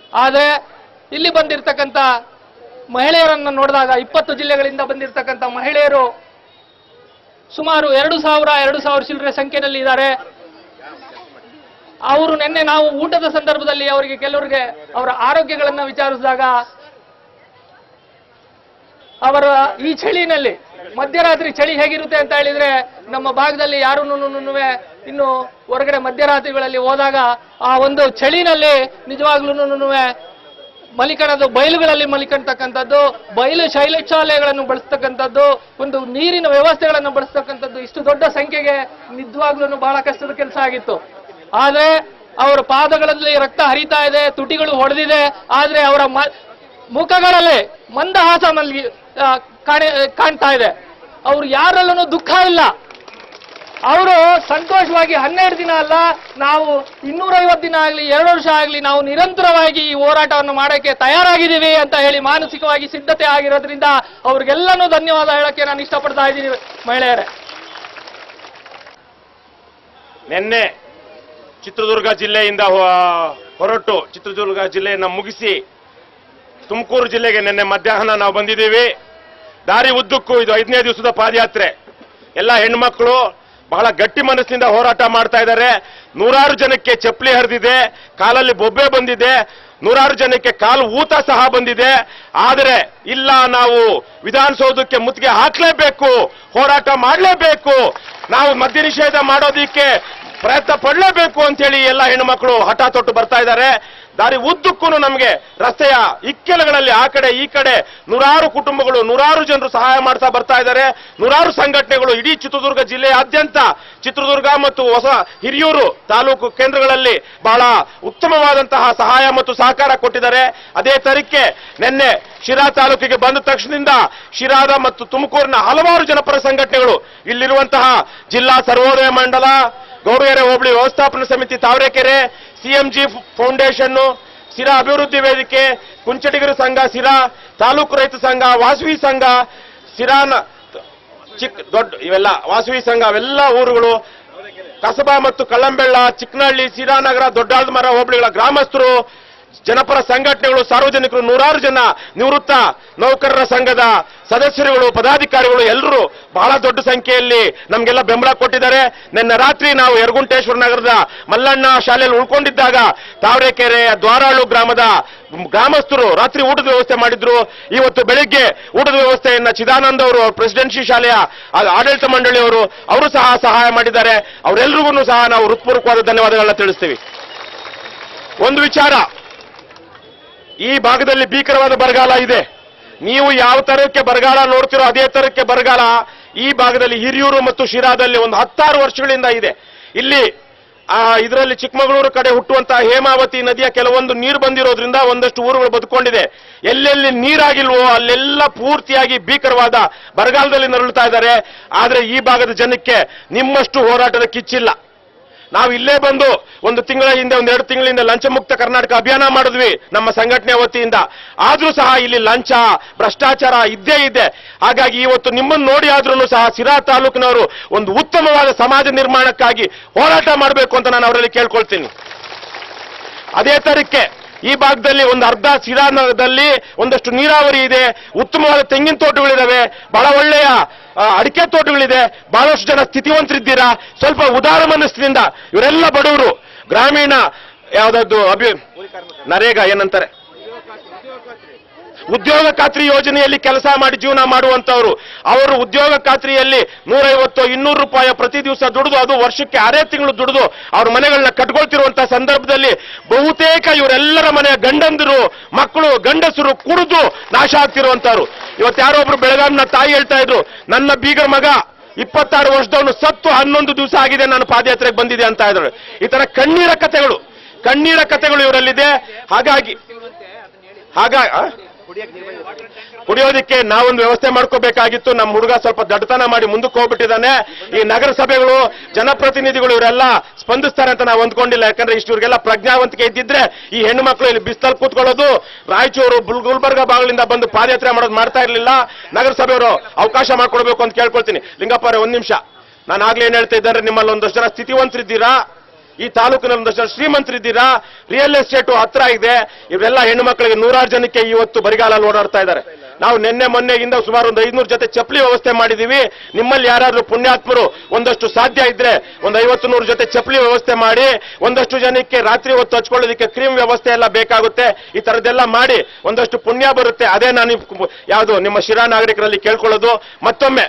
ಆದರೆ ಇಲ್ಲಿ ಬಂದಿರತಕ್ಕಂಥ ಮಹಿಳೆಯರನ್ನು ನೋಡಿದಾಗ 20 ಜಿಲ್ಲೆಗಳಿಂದ ಬಂದಿರತಕ್ಕಂಥ ಮಹಿಳೆಯರು ಸುಮಾರು 2000 ಚಿಲ್ಲರೆ ಸಂಖ್ಯೆಯಲ್ಲಿ ಇದ್ದಾರೆ. ಅವರು ನಿನ್ನೆ ನಾವು ಊಟದ ಸಂದರ್ಭದಲ್ಲಿ ಅವರಿಗೆ ಕೆಲವರಿಗೆ ಅವರ ಆರೋಗ್ಯಗಳನ್ನು ವಿಚಾರಿಸಿದಾಗ ಅವರ ಈ ಚಳಿನಲ್ಲಿ ಮಧ್ಯರಾತ್ರಿ ಚಳಿ ಹೇಗಿರುತ್ತೆ ಅಂತ ಹೇಳಿದ್ರೆ ನಮ್ಮ ಭಾಗದಲ್ಲಿ ಯಾರೂ ಇನ್ನು ಹೊರಗಡೆ ಮಧ್ಯರಾತ್ರಿಗಳಲ್ಲಿ ಹೋದಾಗ ಆ ಒಂದು ಚಳಿನಲ್ಲಿ ನಿಜವಾಗ್ಲೂ ಮಲಿಕಣದ ಬಯಲುಗಳಲ್ಲಿ ಮಲಿಕಂತಕ್ಕಂಥದ್ದು, ಬಯಲು ಶೌಚಾಲಯಗಳನ್ನು ಬಳಸ್ತಕ್ಕಂಥದ್ದು, ಒಂದು ನೀರಿನ ವ್ಯವಸ್ಥೆಗಳನ್ನು ಬಳಸ್ತಕ್ಕಂಥದ್ದು ಇಷ್ಟು ದೊಡ್ಡ ಸಂಖ್ಯೆಗೆ ನಿಜವಾಗ್ಲೂ ಬಹಳ ಕಷ್ಟದ ಕೆಲಸ ಆಗಿತ್ತು. ಆದ್ರೆ ಅವರ ಪಾದಗಳಲ್ಲಿ ರಕ್ತ ಹರಿತಾ ಇದೆ, ತುಟಿಗಳು ಹೊಡೆದಿದೆ, ಆದ್ರೆ ಅವರ ಮುಖಗಳಲ್ಲಿ ಮಂದಹಾಸ ಕಾಣ್ತಾ ಇದೆ. ಅವ್ರು ಯಾರಲ್ಲೂ ದುಃಖ ಇಲ್ಲ. ಅವರು ಸಂತೋಷವಾಗಿ 12 ದಿನ ಅಲ್ಲ, ನಾವು 250 ದಿನ ಆಗಲಿ 2 ವರ್ಷ ಆಗಲಿ ನಾವು ನಿರಂತರವಾಗಿ ಈ ಹೋರಾಟವನ್ನು ಮಾಡೋಕ್ಕೆ ತಯಾರಾಗಿದ್ದೀವಿ ಅಂತ ಹೇಳಿ ಮಾನಸಿಕವಾಗಿ ಸಿದ್ಧತೆ ಆಗಿರೋದ್ರಿಂದ ಅವ್ರಿಗೆಲ್ಲನೂ ಧನ್ಯವಾದ ಹೇಳಕ್ಕೆ ನಾನು ಇಷ್ಟಪಡ್ತಾ ಇದ್ದೀನಿ. ಮಹಿಳೆಯರೇ, ನಿನ್ನೆ ಚಿತ್ರದುರ್ಗ ಜಿಲ್ಲೆಯಿಂದ ಹೊರಟು ಚಿತ್ರದುರ್ಗ ಜಿಲ್ಲೆಯನ್ನು ಮುಗಿಸಿ ತುಮಕೂರು ಜಿಲ್ಲೆಗೆ ನಿನ್ನೆ ಮಧ್ಯಾಹ್ನ ನಾವು ಬಂದಿದ್ದೀವಿ. ದಾರಿ ಉದ್ದಕ್ಕೂ ಇದು 5ನೇ ದಿವಸದ ಪಾದಯಾತ್ರೆ. ಎಲ್ಲ ಹೆಣ್ಮಕ್ಳು ಬಹಳ ಗಟ್ಟಿ ಮನಸ್ಸಿನಿಂದ ಹೋರಾಟ ಮಾಡ್ತಾ ಇದ್ದಾರೆ. 100 ಜನಕ್ಕೆ ಚಪ್ಪಲಿ ಹರಿದಿದೆ, ಕಾಲಲ್ಲಿ ಬೊಬ್ಬೆ ಬಂದಿದೆ, 100 ಜನಕ್ಕೆ ಕಾಲು ಊತ ಸಹ ಬಂದಿದೆ. ಆದರೆ ಇಲ್ಲ, ನಾವು ವಿಧಾನಸೌಧಕ್ಕೆ ಮುತ್ತಿಗೆ ಹಾಕಲೇಬೇಕು, ಹೋರಾಟ ಮಾಡಲೇಬೇಕು, ನಾವು ಮದ್ಯ ನಿಷೇಧ ಮಾಡೋದಿಕ್ಕೆ ಪ್ರಯತ್ನ ಪಡಲೇಬೇಕು ಅಂತೇಳಿ ಎಲ್ಲ ಹೆಣ್ಣುಮಕ್ಕಳು ಹಠ ತೊಟ್ಟು ಬರ್ತಾ ಇದ್ದಾರೆ. ದಾರಿ ಉದ್ದಕ್ಕೂ ನಮಗೆ ರಸ್ತೆಯ ಇಕ್ಕೆಲಗಳಲ್ಲಿ ಆ ಕಡೆ ಈ ಕಡೆ 100 ಕುಟುಂಬಗಳು 100 ಜನರು ಸಹಾಯ ಮಾಡ್ತಾ ಬರ್ತಾ ಇದ್ದಾರೆ. 100 ಸಂಘಟನೆಗಳು ಇಡೀ ಚಿತ್ರದುರ್ಗ ಜಿಲ್ಲೆಯಾದ್ಯಂತ ಚಿತ್ರದುರ್ಗ ಮತ್ತು ಹೊಸ ಹಿರಿಯೂರು ತಾಲೂಕು ಕೇಂದ್ರಗಳಲ್ಲಿ ಬಹಳ ಉತ್ತಮವಾದಂತಹ ಸಹಾಯ ಮತ್ತು ಸಹಕಾರ ಕೊಟ್ಟಿದ್ದಾರೆ. ಅದೇ ತರಕ್ಕೆ ನಿನ್ನೆ ಶಿರಾ ತಾಲೂಕಿಗೆ ಬಂದ ತಕ್ಷಣದಿಂದ ಶಿರಾದ ಮತ್ತು ತುಮಕೂರಿನ ಹಲವಾರು ಜನಪರ ಸಂಘಟನೆಗಳು ಇಲ್ಲಿರುವಂತಹ ಜಿಲ್ಲಾ ಸರ್ವೋದಯ ಮಂಡಲ, ಗೌರಿಗೆರೆ ಹೋಬಳಿ ವ್ಯವಸ್ಥಾಪನಾ ಸಮಿತಿ ತಾವರೆಕೆರೆ, ಸಿಎಂಜಿ ಫೌಂಡೇಶನ್, ಸಿರಾ ಅಭಿವೃದ್ಧಿ ವೇದಿಕೆ, ಕುಂಚಟಿಗರ ಸಂಘ ಸಿರಾ, ತಾಲೂಕು ರೈತ ಸಂಘ, ವಾಸವಿ ಸಂಘ ಸಿರಾ, ದೊಡ್ಡ ಇವೆಲ್ಲ ವಾಸವಿ ಸಂಘ ಅವೆಲ್ಲ ಊರುಗಳು, ಕಸಬಾ ಮತ್ತು ಕಳ್ಳಂಬೆಳ್ಳ, ಚಿಕ್ಕನಹಳ್ಳಿ, ಸಿರಾನಗರ, ದೊಡ್ಡಾಲ್ಮರ ಹೋಬಳಿಗಳ ಗ್ರಾಮಸ್ಥರು, ಜನಪರ ಸಂಘಟನೆಗಳು, ಸಾರ್ವಜನಿಕರು, 100 ಜನ ನಿವೃತ್ತ ನೌಕರರ ಸಂಘದ ಸದಸ್ಯರುಗಳು, ಪದಾಧಿಕಾರಿಗಳು ಎಲ್ಲರೂ ಬಹಳ ದೊಡ್ಡ ಸಂಖ್ಯೆಯಲ್ಲಿ ನಮಗೆಲ್ಲ ಬೆಂಬಲ ಕೊಟ್ಟಿದ್ದಾರೆ. ನಿನ್ನೆ ರಾತ್ರಿ ನಾವು ಯರಗುಂಟೇಶ್ವರ ನಗರದ ಮಲ್ಲಣ್ಣ ಶಾಲೆಯಲ್ಲಿ ಉಳ್ಕೊಂಡಿದ್ದಾಗ ತಾವರೆಕೆರೆ ದ್ವಾರಾಳು ಗ್ರಾಮದ ಗ್ರಾಮಸ್ಥರು ರಾತ್ರಿ ಊಟದ ವ್ಯವಸ್ಥೆ ಮಾಡಿದ್ರು. ಇವತ್ತು ಬೆಳಿಗ್ಗೆ ಊಟದ ವ್ಯವಸ್ಥೆಯನ್ನ ಚಿದಾನಂದ ಅವರು ಪ್ರೆಸಿಡೆನ್ಸಿ ಶಾಲೆಯ ಆಡಳಿತ ಮಂಡಳಿಯವರು ಅವರು ಸಹ ಸಹಾಯ ಮಾಡಿದ್ದಾರೆ. ಅವರೆಲ್ಲರಿಗೂ ಸಹ ನಾವು ಹೃತ್ಪೂರ್ವಕವಾದ ಧನ್ಯವಾದಗಳನ್ನ ತಿಳಿಸ್ತೀವಿ. ಒಂದು ವಿಚಾರ, ಈ ಭಾಗದಲ್ಲಿ ಭೀಕರವಾದ ಬರಗಾಲ ಇದೆ. ನೀವು ಯಾವ ತರಕ್ಕೆ ಬರಗಾಲ ನೋಡ್ತಿರೋ ಅದೇ ತರಕ್ಕೆ ಬರಗಾಲ ಈ ಭಾಗದಲ್ಲಿ ಹಿರಿಯೂರು ಮತ್ತು ಶಿರಾದಲ್ಲಿ ಒಂದು 16 ವರ್ಷಗಳಿಂದ ಇದೆ. ಇಲ್ಲಿ ಇದರಲ್ಲಿ ಚಿಕ್ಕಮಗಳೂರು ಕಡೆ ಹುಟ್ಟುವಂತಹ ಹೇಮಾವತಿ ನದಿಯ ಕೆಲವೊಂದು ನೀರು ಬಂದಿರೋದ್ರಿಂದ ಒಂದಷ್ಟು ಊರುಗಳು ಬದುಕೊಂಡಿದೆ. ಎಲ್ಲೆಲ್ಲಿ ನೀರಾಗಿಲ್ವೋ ಅಲ್ಲೆಲ್ಲ ಪೂರ್ತಿಯಾಗಿ ಭೀಕರವಾದ ಬರಗಾಲದಲ್ಲಿ ನರಳುತ್ತಾ ಇದ್ದಾರೆ. ಆದರೆ ಈ ಭಾಗದ ಜನಕ್ಕೆ ನಿಮ್ಮಷ್ಟು ಹೋರಾಟದ ಕಿಚ್ಚಿಲ್ಲ. ನಾವು ಇಲ್ಲೇ ಬಂದು 1 ತಿಂಗಳ ಹಿಂದೆ 2 ತಿಂಗಳಿಂದ ಲಂಚ ಮುಕ್ತ ಕರ್ನಾಟಕ ಅಭಿಯಾನ ಮಾಡಿದ್ವಿ ನಮ್ಮ ಸಂಘಟನೆ ವತಿಯಿಂದ. ಆದ್ರೂ ಸಹ ಇಲ್ಲಿ ಲಂಚ ಭ್ರಷ್ಟಾಚಾರ ಇದ್ದೇ ಇದೆ. ಹಾಗಾಗಿ ಇವತ್ತು ನಿಮ್ಮನ್ನು ನೋಡಿ ಆದ್ರೂ ಸಹ ಸಿರಾ ತಾಲೂಕಿನವರು ಒಂದು ಉತ್ತಮವಾದ ಸಮಾಜ ನಿರ್ಮಾಣಕ್ಕಾಗಿ ಹೋರಾಟ ಮಾಡಬೇಕು ಅಂತ ನಾನು ಅವರಲ್ಲಿ ಕೇಳ್ಕೊಳ್ತೀನಿ. ಅದೇ ತರಕ್ಕೆ ಈ ಭಾಗದಲ್ಲಿ ಒಂದು ಅರ್ಧ ಸಿರಾದಲ್ಲಿ ಒಂದಷ್ಟು ನೀರಾವರಿ ಇದೆ, ಉತ್ತಮವಾದ ತೆಂಗಿನ ತೋಟಗಳಿದ್ದಾವೆ, ಬಹಳ ಒಳ್ಳೆಯ ಅಡಿಕೆ ತೋಟಗಳಿದೆ, ಬಹಳಷ್ಟು ಜನ ಸ್ಥಿತಿವಂತರಿದ್ದೀರಾ. ಸ್ವಲ್ಪ ಉದಾರ ಮನಸ್ಸಿನಿಂದ ಇವರೆಲ್ಲ ಬಡವರು, ಗ್ರಾಮೀಣ ಯಾವ್ದಾದ್ರು ನರೇಗಾ ಏನಂತಾರೆ ಉದ್ಯೋಗ ಖಾತ್ರಿ ಯೋಜನೆಯಲ್ಲಿ ಕೆಲಸ ಮಾಡಿ ಜೀವನ ಮಾಡುವಂತವರು, ಅವರು ಉದ್ಯೋಗ ಖಾತ್ರಿಯಲ್ಲಿ 150-200 ರೂಪಾಯಿ ಪ್ರತಿ ದಿವಸ ದುಡಿದು ಅದು ವರ್ಷಕ್ಕೆ 6 ತಿಂಗಳು ದುಡಿದು ಅವ್ರ ಮನೆಗಳನ್ನ ಕಟ್ಕೊಳ್ತಿರುವಂತಹ ಸಂದರ್ಭದಲ್ಲಿ ಬಹುತೇಕ ಇವರೆಲ್ಲರ ಮನೆಯ ಗಂಡಂದಿರು ಮಕ್ಕಳು ಗಂಡಸರು ಕುಡಿದು ನಾಶ ಆಗ್ತಿರುವಂತವ್ರು. ಇವತ್ತು ಯಾರೋ ಒಬ್ರು ಬೆಳಗಾಂನ ತಾಯಿ ಹೇಳ್ತಾ ಇದ್ರು, ನನ್ನ ಬೀಗರ ಮಗ 26 ವರ್ಷದವನು ಸತ್ತು 11 ದಿವಸ ಆಗಿದೆ, ನಾನು ಪಾದಯಾತ್ರೆಗೆ ಬಂದಿದೆ ಅಂತ ಇದ್ರು. ಈ ತರ ಕಣ್ಣೀರ ಕಥೆಗಳು ಇವರಲ್ಲಿದೆ. ಹಾಗಾಗಿ ಕುಡಿಯೋದಕ್ಕೆ ನಾವೊಂದು ವ್ಯವಸ್ಥೆ ಮಾಡ್ಕೋಬೇಕಾಗಿತ್ತು. ನಮ್ಮ ಹುಡುಗ ಸ್ವಲ್ಪ ದಡ್ಡತನ ಮಾಡಿ ಮುಂದಕ್ಕೆ ಹೋಗ್ಬಿಟ್ಟಿದ್ದಾನೆ. ಈ ನಗರಸಭೆಗಳು ಜನಪ್ರತಿನಿಧಿಗಳು ಇವರೆಲ್ಲ ಸ್ಪಂದಿಸ್ತಾರೆ ಅಂತ ನಾವು ಅಂದ್ಕೊಂಡಿಲ್ಲ. ಯಾಕಂದ್ರೆ ಇಷ್ಟವ್ರಿಗೆಲ್ಲ ಪ್ರಜ್ಞಾವಂತಿಕೆ ಇದ್ದಿದ್ರೆ ಈ ಹೆಣ್ಣು ಮಕ್ಕಳು ಇಲ್ಲಿ ಬಿಸ್ತಲ್ ಕೂತ್ಕೊಳ್ಳೋದು, ರಾಯಚೂರು ಗುಲ್ಬರ್ಗ ಭಾಗಗಳಿಂದ ಬಂದು ಪಾದಯಾತ್ರೆ ಮಾಡೋದು ಮಾಡ್ತಾ ಇರಲಿಲ್ಲ. ನಗರಸಭೆಯವರು ಅವಕಾಶ ಮಾಡ್ಕೊಡ್ಬೇಕು ಅಂತ ಕೇಳ್ಕೊಳ್ತೀನಿ. ಲಿಂಗಪ್ಪ ಅವರೇ, 1 ನಿಮಿಷ. ನಾನು ಆಗ್ಲೇ ಏನ್ ಹೇಳ್ತಾ ಇದ್ದಾರೆ, ನಿಮ್ಮಲ್ಲಿ ಒಂದಷ್ಟು ಜನ ಸ್ಥಿತಿವಂತರಿದ್ದೀರಾ, ಈ ತಾಲೂಕಿನಲ್ಲಿ ಒಂದಷ್ಟು ಶ್ರೀಮಂತರಿದ್ದೀರಾ, ರಿಯಲ್ ಎಸ್ಟೇಟು ಹತ್ರ ಇದೆ. ಇವರೆಲ್ಲ ಹೆಣ್ಣು ಮಕ್ಕಳಿಗೆ 100 ಜನಕ್ಕೆ ಇವತ್ತು ಬರಿಗಾಲಲ್ಲಿ ಓಡಾಡ್ತಾ ಇದ್ದಾರೆ. ನಾವು ನಿನ್ನೆ ಮೊನ್ನೆಗಿಂದ ಸುಮಾರು ಒಂದು 500 ಜೊತೆ ಚಪ್ಪಲಿ ವ್ಯವಸ್ಥೆ ಮಾಡಿದೀವಿ. ನಿಮ್ಮಲ್ಲಿ ಯಾರಾದ್ರೂ ಪುಣ್ಯಾತ್ಮರು ಒಂದಷ್ಟು ಸಾಧ್ಯ ಇದ್ರೆ ಒಂದು 50-100 ಜೊತೆ ಚಪ್ಪಲಿ ವ್ಯವಸ್ಥೆ ಮಾಡಿ, ಒಂದಷ್ಟು ಜನಕ್ಕೆ ರಾತ್ರಿ ಹೊತ್ತು ಹಚ್ಕೊಳ್ಳೋದಕ್ಕೆ ಕ್ರೀಮ್ ವ್ಯವಸ್ಥೆ ಎಲ್ಲ ಬೇಕಾಗುತ್ತೆ. ಈ ತರದ್ದೆಲ್ಲ ಮಾಡಿ ಒಂದಷ್ಟು ಪುಣ್ಯ ಬರುತ್ತೆ. ಅದೇ ನಾನು ಯಾವುದು ನಿಮ್ಮ ಶಿರಾ ನಾಗರಿಕರಲ್ಲಿ ಕೇಳ್ಕೊಳ್ಳೋದು. ಮತ್ತೊಮ್ಮೆ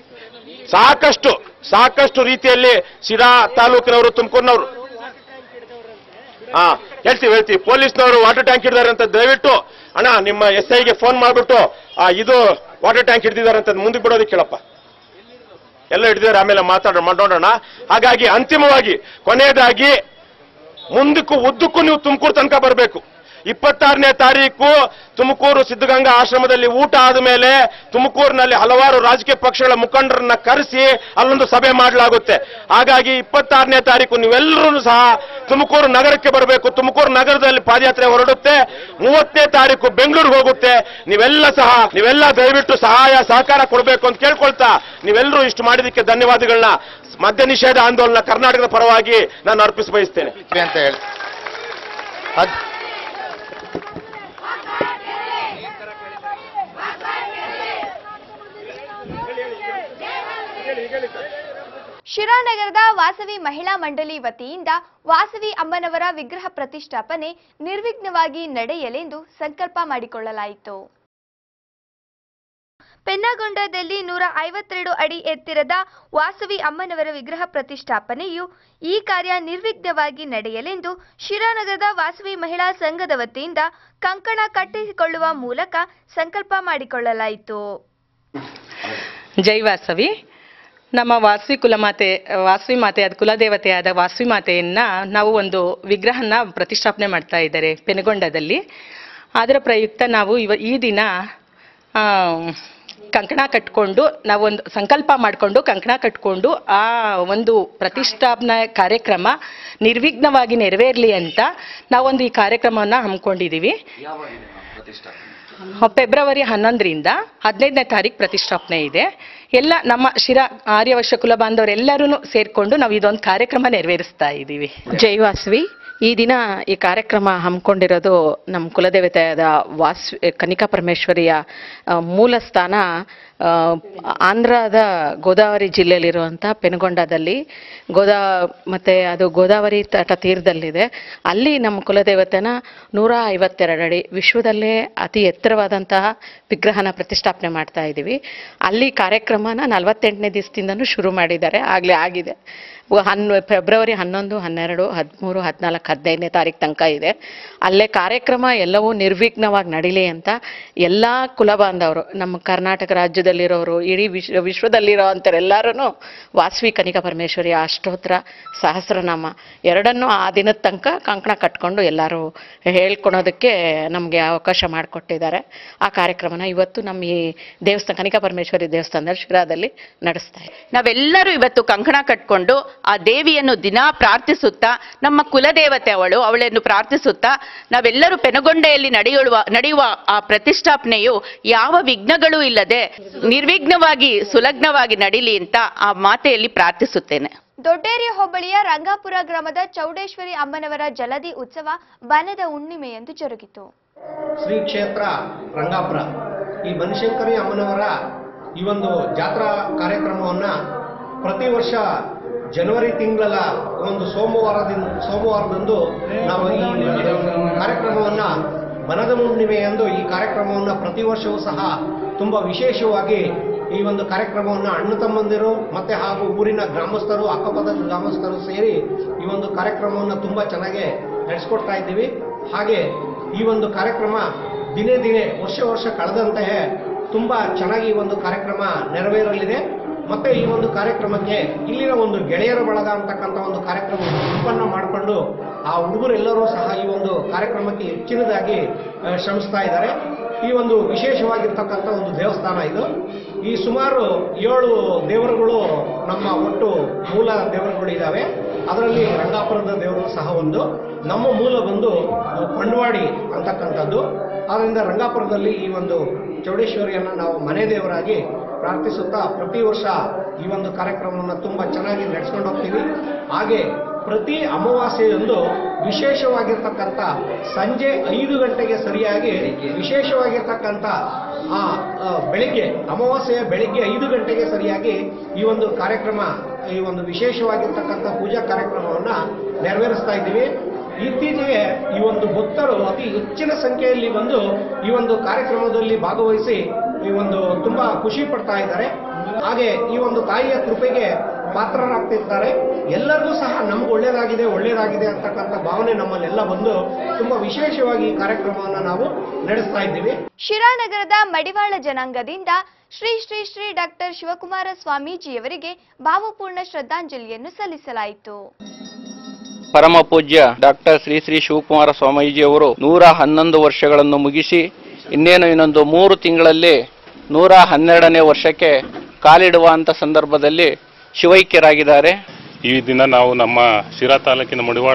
ಸಾಕಷ್ಟು ರೀತಿಯಲ್ಲಿ ಶಿರಾ ತಾಲೂಕಿನವರು, ತುಮಕೂರಿನವರು ಹೇಳ್ತೀವಿ ಪೊಲೀಸ್ನವರು ವಾಟರ್ ಟ್ಯಾಂಕ್ ಹಿಡಿದಾರೆ ಅಂತ ದಯವಿಟ್ಟು ಅಣ್ಣ ನಿಮ್ಮ SIಗೆ ಫೋನ್ ಮಾಡ್ಬಿಟ್ಟು ಇದು ವಾಟರ್ ಟ್ಯಾಂಕ್ ಹಿಡಿದಿದ್ದಾರೆ ಅಂತ ಮುಂದಕ್ಕೆ ಬಿಡೋದಕ್ಕೆ ಕೇಳಪ್ಪ. ಎಲ್ಲ ಹಿಡಿದಿದ್ದಾರೆ, ಆಮೇಲೆ ಮಾತಾಡೋಣ. ಹಾಗಾಗಿ ಅಂತಿಮವಾಗಿ ಕೊನೆಯದಾಗಿ ಮುಂದಕ್ಕೂ ಉದ್ದಕ್ಕೂ ನೀವು ತುಮಕೂರು ತನಕ ಬರಬೇಕು. 26ನೇ ತಾರೀಕು ತುಮಕೂರು ಸಿದ್ಧಗಂಗಾ ಆಶ್ರಮದಲ್ಲಿ ಊಟ ಆದ ಮೇಲೆ ತುಮಕೂರಿನಲ್ಲಿ ಹಲವಾರು ರಾಜಕೀಯ ಪಕ್ಷಗಳ ಮುಖಂಡರನ್ನ ಕರೆಸಿ ಅಲ್ಲೊಂದು ಸಭೆ ಮಾಡಲಾಗುತ್ತೆ. ಹಾಗಾಗಿ 26ನೇ ತಾರೀಕು ನೀವೆಲ್ಲರೂ ಸಹ ತುಮಕೂರು ನಗರಕ್ಕೆ ಬರಬೇಕು. ತುಮಕೂರು ನಗರದಲ್ಲಿ ಪಾದಯಾತ್ರೆ ಹೊರಡುತ್ತೆ. 30ನೇ ತಾರೀಕು ಬೆಂಗಳೂರಿಗೆ ಹೋಗುತ್ತೆ. ನೀವೆಲ್ಲ ದಯವಿಟ್ಟು ಸಹಾಯ ಸಹಕಾರ ಕೊಡಬೇಕು ಅಂತ ಕೇಳ್ಕೊಳ್ತಾ, ನೀವೆಲ್ಲರೂ ಇಷ್ಟು ಮಾಡಿದಕ್ಕೆ ಧನ್ಯವಾದಗಳನ್ನ ಮದ್ಯ ನಿಷೇಧ ಆಂದೋಲನ ಕರ್ನಾಟಕದ ಪರವಾಗಿ ನಾನು ಅರ್ಪಿಸ ಬಯಸ್ತೇನೆ ಅಂತ ಹೇಳಿ ಶಿರಾನಗರದ ವಾಸವಿ ಮಹಿಳಾ ಮಂಡಳಿ ವತಿಯಿಂದ ವಾಸವಿ ಅಮ್ಮನವರ ವಿಗ್ರಹ ಪ್ರತಿಷ್ಠಾಪನೆ ನಿರ್ವಿಘ್ನವಾಗಿ ನಡೆಯಲೆಂದು ಸಂಕಲ್ಪ ಮಾಡಿಕೊಳ್ಳಲಾಯಿತು. ಪೆನ್ನಗೊಂಡದಲ್ಲಿ 152 ಅಡಿ ಎತ್ತರದ ವಾಸವಿ ಅಮ್ಮನವರ ವಿಗ್ರಹ ಪ್ರತಿಷ್ಠಾಪನೆಯು ಈ ಕಾರ್ಯ ನಿರ್ವಿಘ್ನವಾಗಿ ನಡೆಯಲೆಂದು ಶಿರಾನಗರದ ವಾಸವಿ ಮಹಿಳಾ ಸಂಘದ ವತಿಯಿಂದ ಕಂಕಣ ಕಟ್ಟಿಸಿಕೊಳ್ಳುವ ಮೂಲಕ ಸಂಕಲ್ಪ ಮಾಡಿಕೊಳ್ಳಲಾಯಿತು. ಜೈ ವಾಸವಿ. ನಮ್ಮ ವಾಸವಿ ಮಾತೆಯಾದ ಕುಲದೇವತೆಯಾದ ವಾಸವಿ ಮಾತೆಯನ್ನ ನಾವು ಒಂದು ವಿಗ್ರಹನ ಪ್ರತಿಷ್ಠಾಪನೆ ಮಾಡ್ತಾ ಇದ್ದಾರೆ ಪೆನಗೊಂಡದಲ್ಲಿ. ಅದರ ಪ್ರಯುಕ್ತ ನಾವು ಈ ದಿನ ಕಂಕಣ ಕಟ್ಕೊಂಡು ನಾವೊಂದು ಸಂಕಲ್ಪ ಮಾಡಿಕೊಂಡು ಕಂಕಣ ಕಟ್ಕೊಂಡು ಆ ಒಂದು ಪ್ರತಿಷ್ಠಾಪನಾ ಕಾರ್ಯಕ್ರಮ ನಿರ್ವಿಘ್ನವಾಗಿ ನೆರವೇರಲಿ ಅಂತ ನಾವೊಂದು ಈ ಕಾರ್ಯಕ್ರಮವನ್ನು ಹಮ್ಮಿಕೊಂಡಿದ್ದೀವಿ. ಫೆಬ್ರವರಿ 11ರಿಂದ 15ನೇ ತಾರೀಕು ಪ್ರತಿಷ್ಠಾಪನೆ ಇದೆ. ಎಲ್ಲ ನಮ್ಮ ಶಿರಾ ಆರ್ಯವೈಶ್ಯ ಕುಲ ಬಾಂಧವರೆಲ್ಲರೂ ಸೇರಿಕೊಂಡು ನಾವು ಇದೊಂದು ಕಾರ್ಯಕ್ರಮ ನೆರವೇರಿಸ್ತಾ ಇದ್ದೀವಿ. ಜೈ ವಾಸವಿ. ಈ ದಿನ ಈ ಕಾರ್ಯಕ್ರಮ ಹಮ್ಮಿಕೊಂಡಿರೋದು ನಮ್ಮ ಕುಲದೇವತೆಯಾದ ಕನಿಕಾ ಪರಮೇಶ್ವರಿಯ ಮೂಲ ಸ್ಥಾನ ಆಂಧ್ರದ ಗೋದಾವರಿ ಜಿಲ್ಲೆಯಲ್ಲಿರುವಂಥ ಪೆನಗೊಂಡದಲ್ಲಿ ಮತ್ತು ಅದು ಗೋದಾವರಿ ತಟ ತೀರದಲ್ಲಿದೆ. ಅಲ್ಲಿ ನಮ್ಮ ಕುಲದೇವತೆನ 152 ಅಡಿ ವಿಶ್ವದಲ್ಲೇ ಅತಿ ಎತ್ತರವಾದಂತಹ ವಿಗ್ರಹನ ಪ್ರತಿಷ್ಠಾಪನೆ ಮಾಡ್ತಾ ಇದ್ದೀವಿ. ಅಲ್ಲಿ ಕಾರ್ಯಕ್ರಮನ 48ನೇ ದಿವಸದಿಂದನೂ ಶುರು ಮಾಡಿದ್ದಾರೆ, ಆಗಲೇ ಆಗಿದೆ. ಫೆಬ್ರವರಿ 11, 12, 13, 14, 15ನೇ ತಾರೀಕು ತನಕ ಇದೆ. ಅಲ್ಲೇ ಕಾರ್ಯಕ್ರಮ ಎಲ್ಲವೂ ನಿರ್ವಿಘ್ನವಾಗಿ ನಡೀಲಿ ಅಂತ ಎಲ್ಲ ಕುಲ ಬಾಂಧವರು, ನಮ್ಮ ಕರ್ನಾಟಕ ರಾಜ್ಯದಲ್ಲಿರೋರು, ಇಡೀ ವಿಶ್ವದಲ್ಲಿರೋ ಅಂಥವ್ರೆಲ್ಲರೂ ವಾಸವಿ ಕನಿಕಾ ಪರಮೇಶ್ವರಿ ಅಷ್ಟೋತ್ರ ಸಹಸ್ರನಾಮ ಎರಡನ್ನೂ ಆ ದಿನದ ತನಕ ಕಂಕಣ ಕಟ್ಕೊಂಡು ಎಲ್ಲರೂ ಹೇಳ್ಕೊಳೋದಕ್ಕೆ ನಮಗೆ ಅವಕಾಶ ಮಾಡಿಕೊಟ್ಟಿದ್ದಾರೆ. ಆ ಕಾರ್ಯಕ್ರಮನ ಇವತ್ತು ನಮ್ಮ ಈ ದೇವಸ್ಥಾನ ಕನಿಕಾ ಪರಮೇಶ್ವರಿ ದೇವಸ್ಥಾನದಲ್ಲಿ ಶಿರಾದಲ್ಲಿ ನಡೆಸ್ತಾ ಇದ್ದೀವಿ. ನಾವೆಲ್ಲರೂ ಇವತ್ತು ಕಂಕಣ ಕಟ್ಕೊಂಡು ಆ ದೇವಿಯನ್ನು ದಿನಾ ಪ್ರಾರ್ಥಿಸುತ್ತಾ, ನಮ್ಮ ಕುಲದೇವತೆ ಅವಳನ್ನು ಪ್ರಾರ್ಥಿಸುತ್ತಾ ನಾವೆಲ್ಲರೂ ಪೆನಗೊಂಡೆಯಲ್ಲಿ ನಡೆಯುವ ಆ ಪ್ರತಿಷ್ಠಾಪನೆಯು ಯಾವ ವಿಘ್ನಗಳೂ ಇಲ್ಲದೆ ನಿರ್ವಿಘ್ನವಾಗಿ ಸುಲಗ್ನವಾಗಿ ನಡೀಲಿ ಅಂತ ಆ ಮಾತೆಯಲ್ಲಿ ಪ್ರಾರ್ಥಿಸುತ್ತೇನೆ. ದೊಡ್ಡೇರಿ ಹೋಬಳಿಯ ರಂಗಾಪುರ ಗ್ರಾಮದ ಚೌಡೇಶ್ವರಿ ಅಮ್ಮನವರ ಜಲದಿ ಉತ್ಸವ ಬನದ ಹುಣ್ಣಿಮೆಯಂದು ಜರುಗಿತು. ಶ್ರೀ ಕ್ಷೇತ್ರ ರಂಗಾಪುರ ಈ ಬನಶಂಕರಿ ಅಮ್ಮನವರ ಈ ಒಂದು ಜಾತ್ರಾ ಕಾರ್ಯಕ್ರಮವನ್ನ ಪ್ರತಿ ವರ್ಷ ಜನವರಿ ತಿಂಗಳ ಒಂದು ಸೋಮವಾರದಂದು ನಾವು ಈ ಕಾರ್ಯಕ್ರಮವನ್ನ ಬನದ ಹುಣ್ಣಿಮೆಯಂದು ಈ ಕಾರ್ಯಕ್ರಮವನ್ನು ಪ್ರತಿ ವರ್ಷವೂ ಸಹ ತುಂಬ ವಿಶೇಷವಾಗಿ ಈ ಒಂದು ಕಾರ್ಯಕ್ರಮವನ್ನು ಅಣ್ಣ ತಮ್ಮಂದಿರು ಮತ್ತೆ ಹಾಗೂ ಊರಿನ ಗ್ರಾಮಸ್ಥರು, ಅಕ್ಕಪಕ್ಕದ ಗ್ರಾಮಸ್ಥರು ಸೇರಿ ಈ ಒಂದು ಕಾರ್ಯಕ್ರಮವನ್ನು ತುಂಬ ಚೆನ್ನಾಗಿ ನಡೆಸ್ಕೊಡ್ತಾ ಇದ್ದೀವಿ. ಹಾಗೆ ಈ ಒಂದು ಕಾರ್ಯಕ್ರಮ ದಿನೇ ದಿನೇ ವರ್ಷ ಕಳೆದಂತೆಯೇ ತುಂಬ ಚೆನ್ನಾಗಿ ಈ ಒಂದು ಕಾರ್ಯಕ್ರಮ ನೆರವೇರಲಿದೆ. ಮತ್ತೆ ಈ ಒಂದು ಕಾರ್ಯಕ್ರಮಕ್ಕೆ ಇಲ್ಲಿನ ಒಂದು ಗೆಳೆಯರ ಬಳಗ ಅಂತಕ್ಕಂಥ ಒಂದು ಕಾರ್ಯಕ್ರಮವನ್ನು ಸಂಪನ್ನ ಮಾಡಿಕೊಂಡು ಆ ಹುಡುಗರೆಲ್ಲರೂ ಸಹ ಈ ಒಂದು ಕಾರ್ಯಕ್ರಮಕ್ಕೆ ಹೆಚ್ಚಿನದಾಗಿ ಶ್ರಮಿಸ್ತಾ ಇದ್ದಾರೆ. ಈ ಒಂದು ವಿಶೇಷವಾಗಿರ್ತಕ್ಕಂಥ ಒಂದು ದೇವಸ್ಥಾನ ಇದು. ಈ ಸುಮಾರು 7 ದೇವರುಗಳು ನಮ್ಮ ಒಟ್ಟು ಮೂಲ ದೇವರುಗಳು ಇದ್ದಾವೆ. ಅದರಲ್ಲಿ ರಂಗಾಪುರದ ದೇವರು ಸಹ ಒಂದು. ನಮ್ಮ ಮೂಲ ಬಂದು ಪಂಡವಾಡಿ ಅಂತಕ್ಕಂಥದ್ದು. ಆದ್ದರಿಂದ ರಂಗಾಪುರದಲ್ಲಿ ಈ ಒಂದು ಚೌಡೇಶ್ವರಿಯನ್ನು ನಾವು ಮನೆ ದೇವರಾಗಿ ಪ್ರಾರ್ಥಿಸುತ್ತಾ ಪ್ರತಿ ವರ್ಷ ಈ ಒಂದು ಕಾರ್ಯಕ್ರಮವನ್ನು ತುಂಬ ಚೆನ್ನಾಗಿ ನಡೆಸ್ಕೊಂಡು ಹೋಗ್ತೀವಿ. ಹಾಗೆ ಪ್ರತಿ ಅಮಾವಾಸ್ಯೆಯೊಂದು ವಿಶೇಷವಾಗಿರ್ತಕ್ಕಂಥ ಸಂಜೆ 5 ಗಂಟೆಗೆ ಸರಿಯಾಗಿ ವಿಶೇಷವಾಗಿರ್ತಕ್ಕಂಥ ಬೆಳಿಗ್ಗೆ ಅಮಾವಾಸ್ಯೆಯ ಬೆಳಿಗ್ಗೆ 5 ಗಂಟೆಗೆ ಸರಿಯಾಗಿ ಈ ಒಂದು ಕಾರ್ಯಕ್ರಮ, ಈ ಒಂದು ವಿಶೇಷವಾಗಿರ್ತಕ್ಕಂಥ ಪೂಜಾ ಕಾರ್ಯಕ್ರಮವನ್ನು ನೆರವೇರಿಸ್ತಾ ಇದ್ದೀವಿ. ಇತ್ತೀಚೆಗೆ ಈ ಒಂದು ಭಕ್ತರು ಅತಿ ಹೆಚ್ಚಿನ ಸಂಖ್ಯೆಯಲ್ಲಿ ಬಂದು ಈ ಒಂದು ಕಾರ್ಯಕ್ರಮದಲ್ಲಿ ಭಾಗವಹಿಸಿ ಈ ಒಂದು ತುಂಬಾ ಖುಷಿ ಪಡ್ತಾ ಇದ್ದಾರೆ. ಹಾಗೆ ಈ ಒಂದು ತಾಯಿಯ ಕೃಪೆಗೆ ಪಾತ್ರರಾಗ್ತಿದ್ದಾರೆ. ಎಲ್ಲರಿಗೂ ಸಹ ನಮ್ಗೆ ಒಳ್ಳೇದಾಗಿದೆ ಅಂತಕ್ಕಂಥ ಭಾವನೆ ನಮ್ಮಲ್ಲೆಲ್ಲ ಬಂದು ತುಂಬಾ ವಿಶೇಷವಾಗಿ ಈ ಕಾರ್ಯಕ್ರಮವನ್ನು ನಾವು ನಡೆಸ್ತಾ ಇದ್ದೀವಿ. ಶಿರಾನಗರದ ಮಡಿವಾಳ ಜನಾಂಗದಿಂದ ಶ್ರೀ ಶ್ರೀ ಶ್ರೀ ಡಾಕ್ಟರ್ ಶಿವಕುಮಾರ ಸ್ವಾಮೀಜಿಯವರಿಗೆ ಭಾವಪೂರ್ಣ ಶ್ರದ್ಧಾಂಜಲಿಯನ್ನು ಸಲ್ಲಿಸಲಾಯಿತು. ಪರಮ ಪೂಜ್ಯ ಡಾಕ್ಟರ್ ಶ್ರೀ ಶ್ರೀ ಶಿವಕುಮಾರ ಸ್ವಾಮೀಜಿಯವರು 111 ವರ್ಷಗಳನ್ನು ಮುಗಿಸಿ ಇನ್ನೊಂದು 3 ತಿಂಗಳಲ್ಲಿ 112ನೇ ವರ್ಷಕ್ಕೆ ಕಾಲಿಡುವಂಥ ಸಂದರ್ಭದಲ್ಲಿ ಶಿವೈಕ್ಯರಾಗಿದ್ದಾರೆ. ಈ ದಿನ ನಾವು ನಮ್ಮ ಶಿರಾ ತಾಲೂಕಿನ ಮಡಿವಾಳ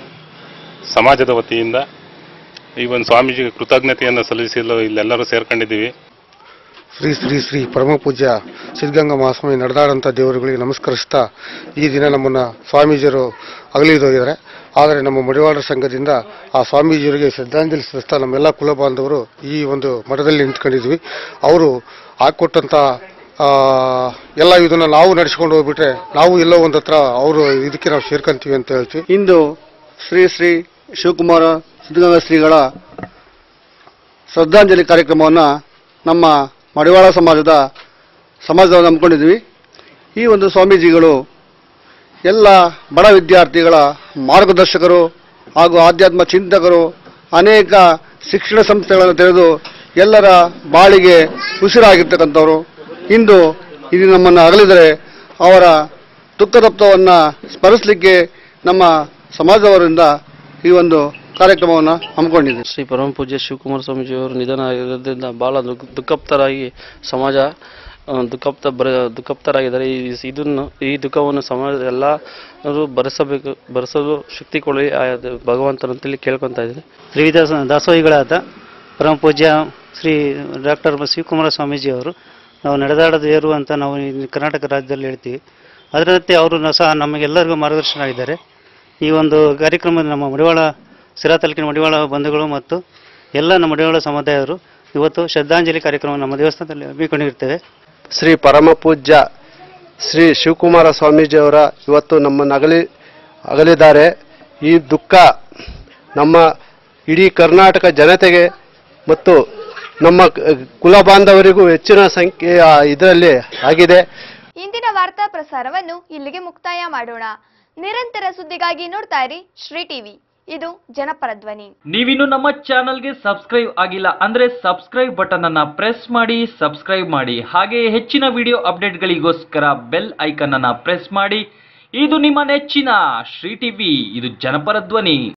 ಸಮಾಜದ ವತಿಯಿಂದ ಈ ಒಂದು ಸ್ವಾಮೀಜಿಗೆ ಕೃತಜ್ಞತೆಯನ್ನು ಸಲ್ಲಿಸಲು ಇಲ್ಲೆಲ್ಲರೂ ಸೇರ್ಕೊಂಡಿದ್ದೀವಿ. ಶ್ರೀ ಶ್ರೀ ಶ್ರೀ ಪರಮ ಪೂಜ್ಯ ಸಿದ್ಧಗಂಗಾ ಮಹಾಸ್ವಾಮಿ ನಡೆದಾಡಂಥ ದೇವರುಗಳಿಗೆ ನಮಸ್ಕರಿಸ್ತಾ ಈ ದಿನ ನಮ್ಮನ್ನು ಸ್ವಾಮೀಜಿಯರು ಅಗಲಿದೋಗಿದ್ದಾರೆ. ಆದರೆ ನಮ್ಮ ಮಡಿವಾಳರ ಸಂಘದಿಂದ ಆ ಸ್ವಾಮೀಜಿಯವರಿಗೆ ಶ್ರದ್ಧಾಂಜಲಿ ಸಲ್ಲಿಸ್ತಾ ನಮ್ಮೆಲ್ಲ ಕುಲ ಬಾಂಧವರು ಈ ಒಂದು ಮಠದಲ್ಲಿ ನಿಂತ್ಕೊಂಡಿದ್ವಿ. ಅವರು ಹಾಕೊಟ್ಟಂಥ ಎಲ್ಲ ಇದನ್ನು ನಾವು ನಡೆಸ್ಕೊಂಡು ಹೋಗ್ಬಿಟ್ರೆ ನಾವು ಎಲ್ಲೋ ಒಂದು ಹತ್ರ ಅವರು ಇದಕ್ಕೆ ನಾವು ಸೇರ್ಕೊಂತೀವಿ ಅಂತ ಹೇಳ್ತೀವಿ. ಇಂದು ಶ್ರೀ ಶ್ರೀ ಶಿವಕುಮಾರ ಸಿದ್ಧಗಂಗಾ ಶ್ರೀಗಳ ಶ್ರದ್ಧಾಂಜಲಿ ಕಾರ್ಯಕ್ರಮವನ್ನು ನಮ್ಮ ಮಡಿವಾಳ ಸಮಾಜದವರು ನಂಬಿಕೊಂಡಿದ್ವಿ. ಈ ಒಂದು ಸ್ವಾಮೀಜಿಗಳು ಎಲ್ಲ ಬಡ ವಿದ್ಯಾರ್ಥಿಗಳ ಮಾರ್ಗದರ್ಶಕರು ಹಾಗೂ ಆಧ್ಯಾತ್ಮ ಚಿಂತಕರು, ಅನೇಕ ಶಿಕ್ಷಣ ಸಂಸ್ಥೆಗಳನ್ನು ತೆರೆದು ಎಲ್ಲರ ಬಾಳಿಗೆ ಉಸಿರಾಗಿರ್ತಕ್ಕಂಥವರು. ಇಂದು ಇದು ನಮ್ಮನ್ನು ಅಗಲಿದರೆ ಅವರ ದುಃಖದಪ್ತವನ್ನು ಸ್ಮರಿಸಲಿಕ್ಕೆ ನಮ್ಮ ಸಮಾಜದವರಿಂದ ಈ ಒಂದು ಕಾರ್ಯಕ್ರಮವನ್ನು ಹಮ್ಮಿಕೊಂಡಿದ್ದೀವಿ. ಶ್ರೀ ಪರಮ ಪೂಜ್ಯ ಶಿವಕುಮಾರ ಸ್ವಾಮೀಜಿಯವರು ನಿಧನ ಆಗಿರೋದ್ರಿಂದ ಬಹಳ ದುಃಖಪ್ತರಾಗಿ ಸಮಾಜ ದುಃಖಪ್ತರಾಗಿದ್ದಾರೆ. ಈ ದುಃಖವನ್ನು ಸಮಾಜ ಎಲ್ಲರೂ ಭರಿಸಲು ಶಕ್ತಿ ಕೊಡಲಿ ಭಗವಂತನಂತೇಳಿ ಕೇಳ್ಕೊತಾ ಇದ್ದೀನಿ. ತ್ರಿವಿಧ ದಾಸೋಹಿಗಳಾದ ಪರಮ ಪೂಜ್ಯ ಶ್ರೀ ಡಾಕ್ಟರ್ ಶಿವಕುಮಾರ ಸ್ವಾಮೀಜಿಯವರು ನಾವು ನಡೆದಾಡದೇರು ಅಂತ ನಾವು ಕರ್ನಾಟಕ ರಾಜ್ಯದಲ್ಲಿ ಹೇಳ್ತೀವಿ. ಅದರಂತೆ ಅವರು ಸಹ ನಮಗೆಲ್ಲರಿಗೂ ಮಾರ್ಗದರ್ಶನ ಆಗಿದ್ದಾರೆ. ಈ ಒಂದು ಕಾರ್ಯಕ್ರಮದ ನಮ್ಮ ಮಡಿವಾಳ ಸಿರಾ ತಾಲೂಕಿನ ಮಡಿವಾಳ ಬಂಧುಗಳು ಮತ್ತು ಎಲ್ಲ ನಮ್ಮ ಮಡಿವಾಳ ಸಮುದಾಯರು ಇವತ್ತು ಶ್ರದ್ಧಾಂಜಲಿ ಕಾರ್ಯಕ್ರಮ ನಮ್ಮ ದೇವಸ್ಥಾನದಲ್ಲಿ ಹಮ್ಮಿಕೊಂಡಿರ್ತೇವೆ. ಶ್ರೀ ಪರಮ ಪೂಜ್ಯ ಶ್ರೀ ಶಿವಕುಮಾರ ಸ್ವಾಮೀಜಿಯವರ ಇವತ್ತು ನಮ್ಮನ್ನು ಅಗಲಿದ್ದಾರೆ. ಈ ದುಃಖ ನಮ್ಮ ಇಡೀ ಕರ್ನಾಟಕ ಜನತೆಗೆ ಮತ್ತು ನಮ್ಮ ಕುಲ ಬಾಂಧವರಿಗೂ ಹೆಚ್ಚಿನ ಸಂಖ್ಯೆಯ ಇದರಲ್ಲಿ ಆಗಿದೆ. ಇಂದಿನ ವಾರ್ತಾ ಪ್ರಸಾರವನ್ನು ಇಲ್ಲಿಗೆ ಮುಕ್ತಾಯ ಮಾಡೋಣ. ನಿರಂತರ ಸುದ್ದಿಗಾಗಿ ನೋಡ್ತಾ ಇರಿ ಶ್ರೀ ಟಿವಿ, ಇದು ಜನಪರ ಧ್ವನಿ. ನೀವಿನ್ನು ನಮ್ಮ ಚಾನಲ್ಗೆ ಸಬ್ಸ್ಕ್ರೈಬ್ ಆಗಿಲ್ಲ ಅಂದ್ರೆ ಸಬ್ಸ್ಕ್ರೈಬ್ ಬಟನ್ ಅನ್ನ ಪ್ರೆಸ್ ಮಾಡಿ ಸಬ್ಸ್ಕ್ರೈಬ್ ಮಾಡಿ. ಹಾಗೆ ಹೆಚ್ಚಿನ ವಿಡಿಯೋ ಅಪ್ಡೇಟ್ಗಳಿಗೋಸ್ಕರ ಬೆಲ್ ಐಕನ್ ಅನ್ನ ಪ್ರೆಸ್ ಮಾಡಿ. ಇದು ನಿಮ್ಮ ನೆಚ್ಚಿನ ಶ್ರೀ ಟಿವಿ, ಇದು ಜನಪರ ಧ್ವನಿ.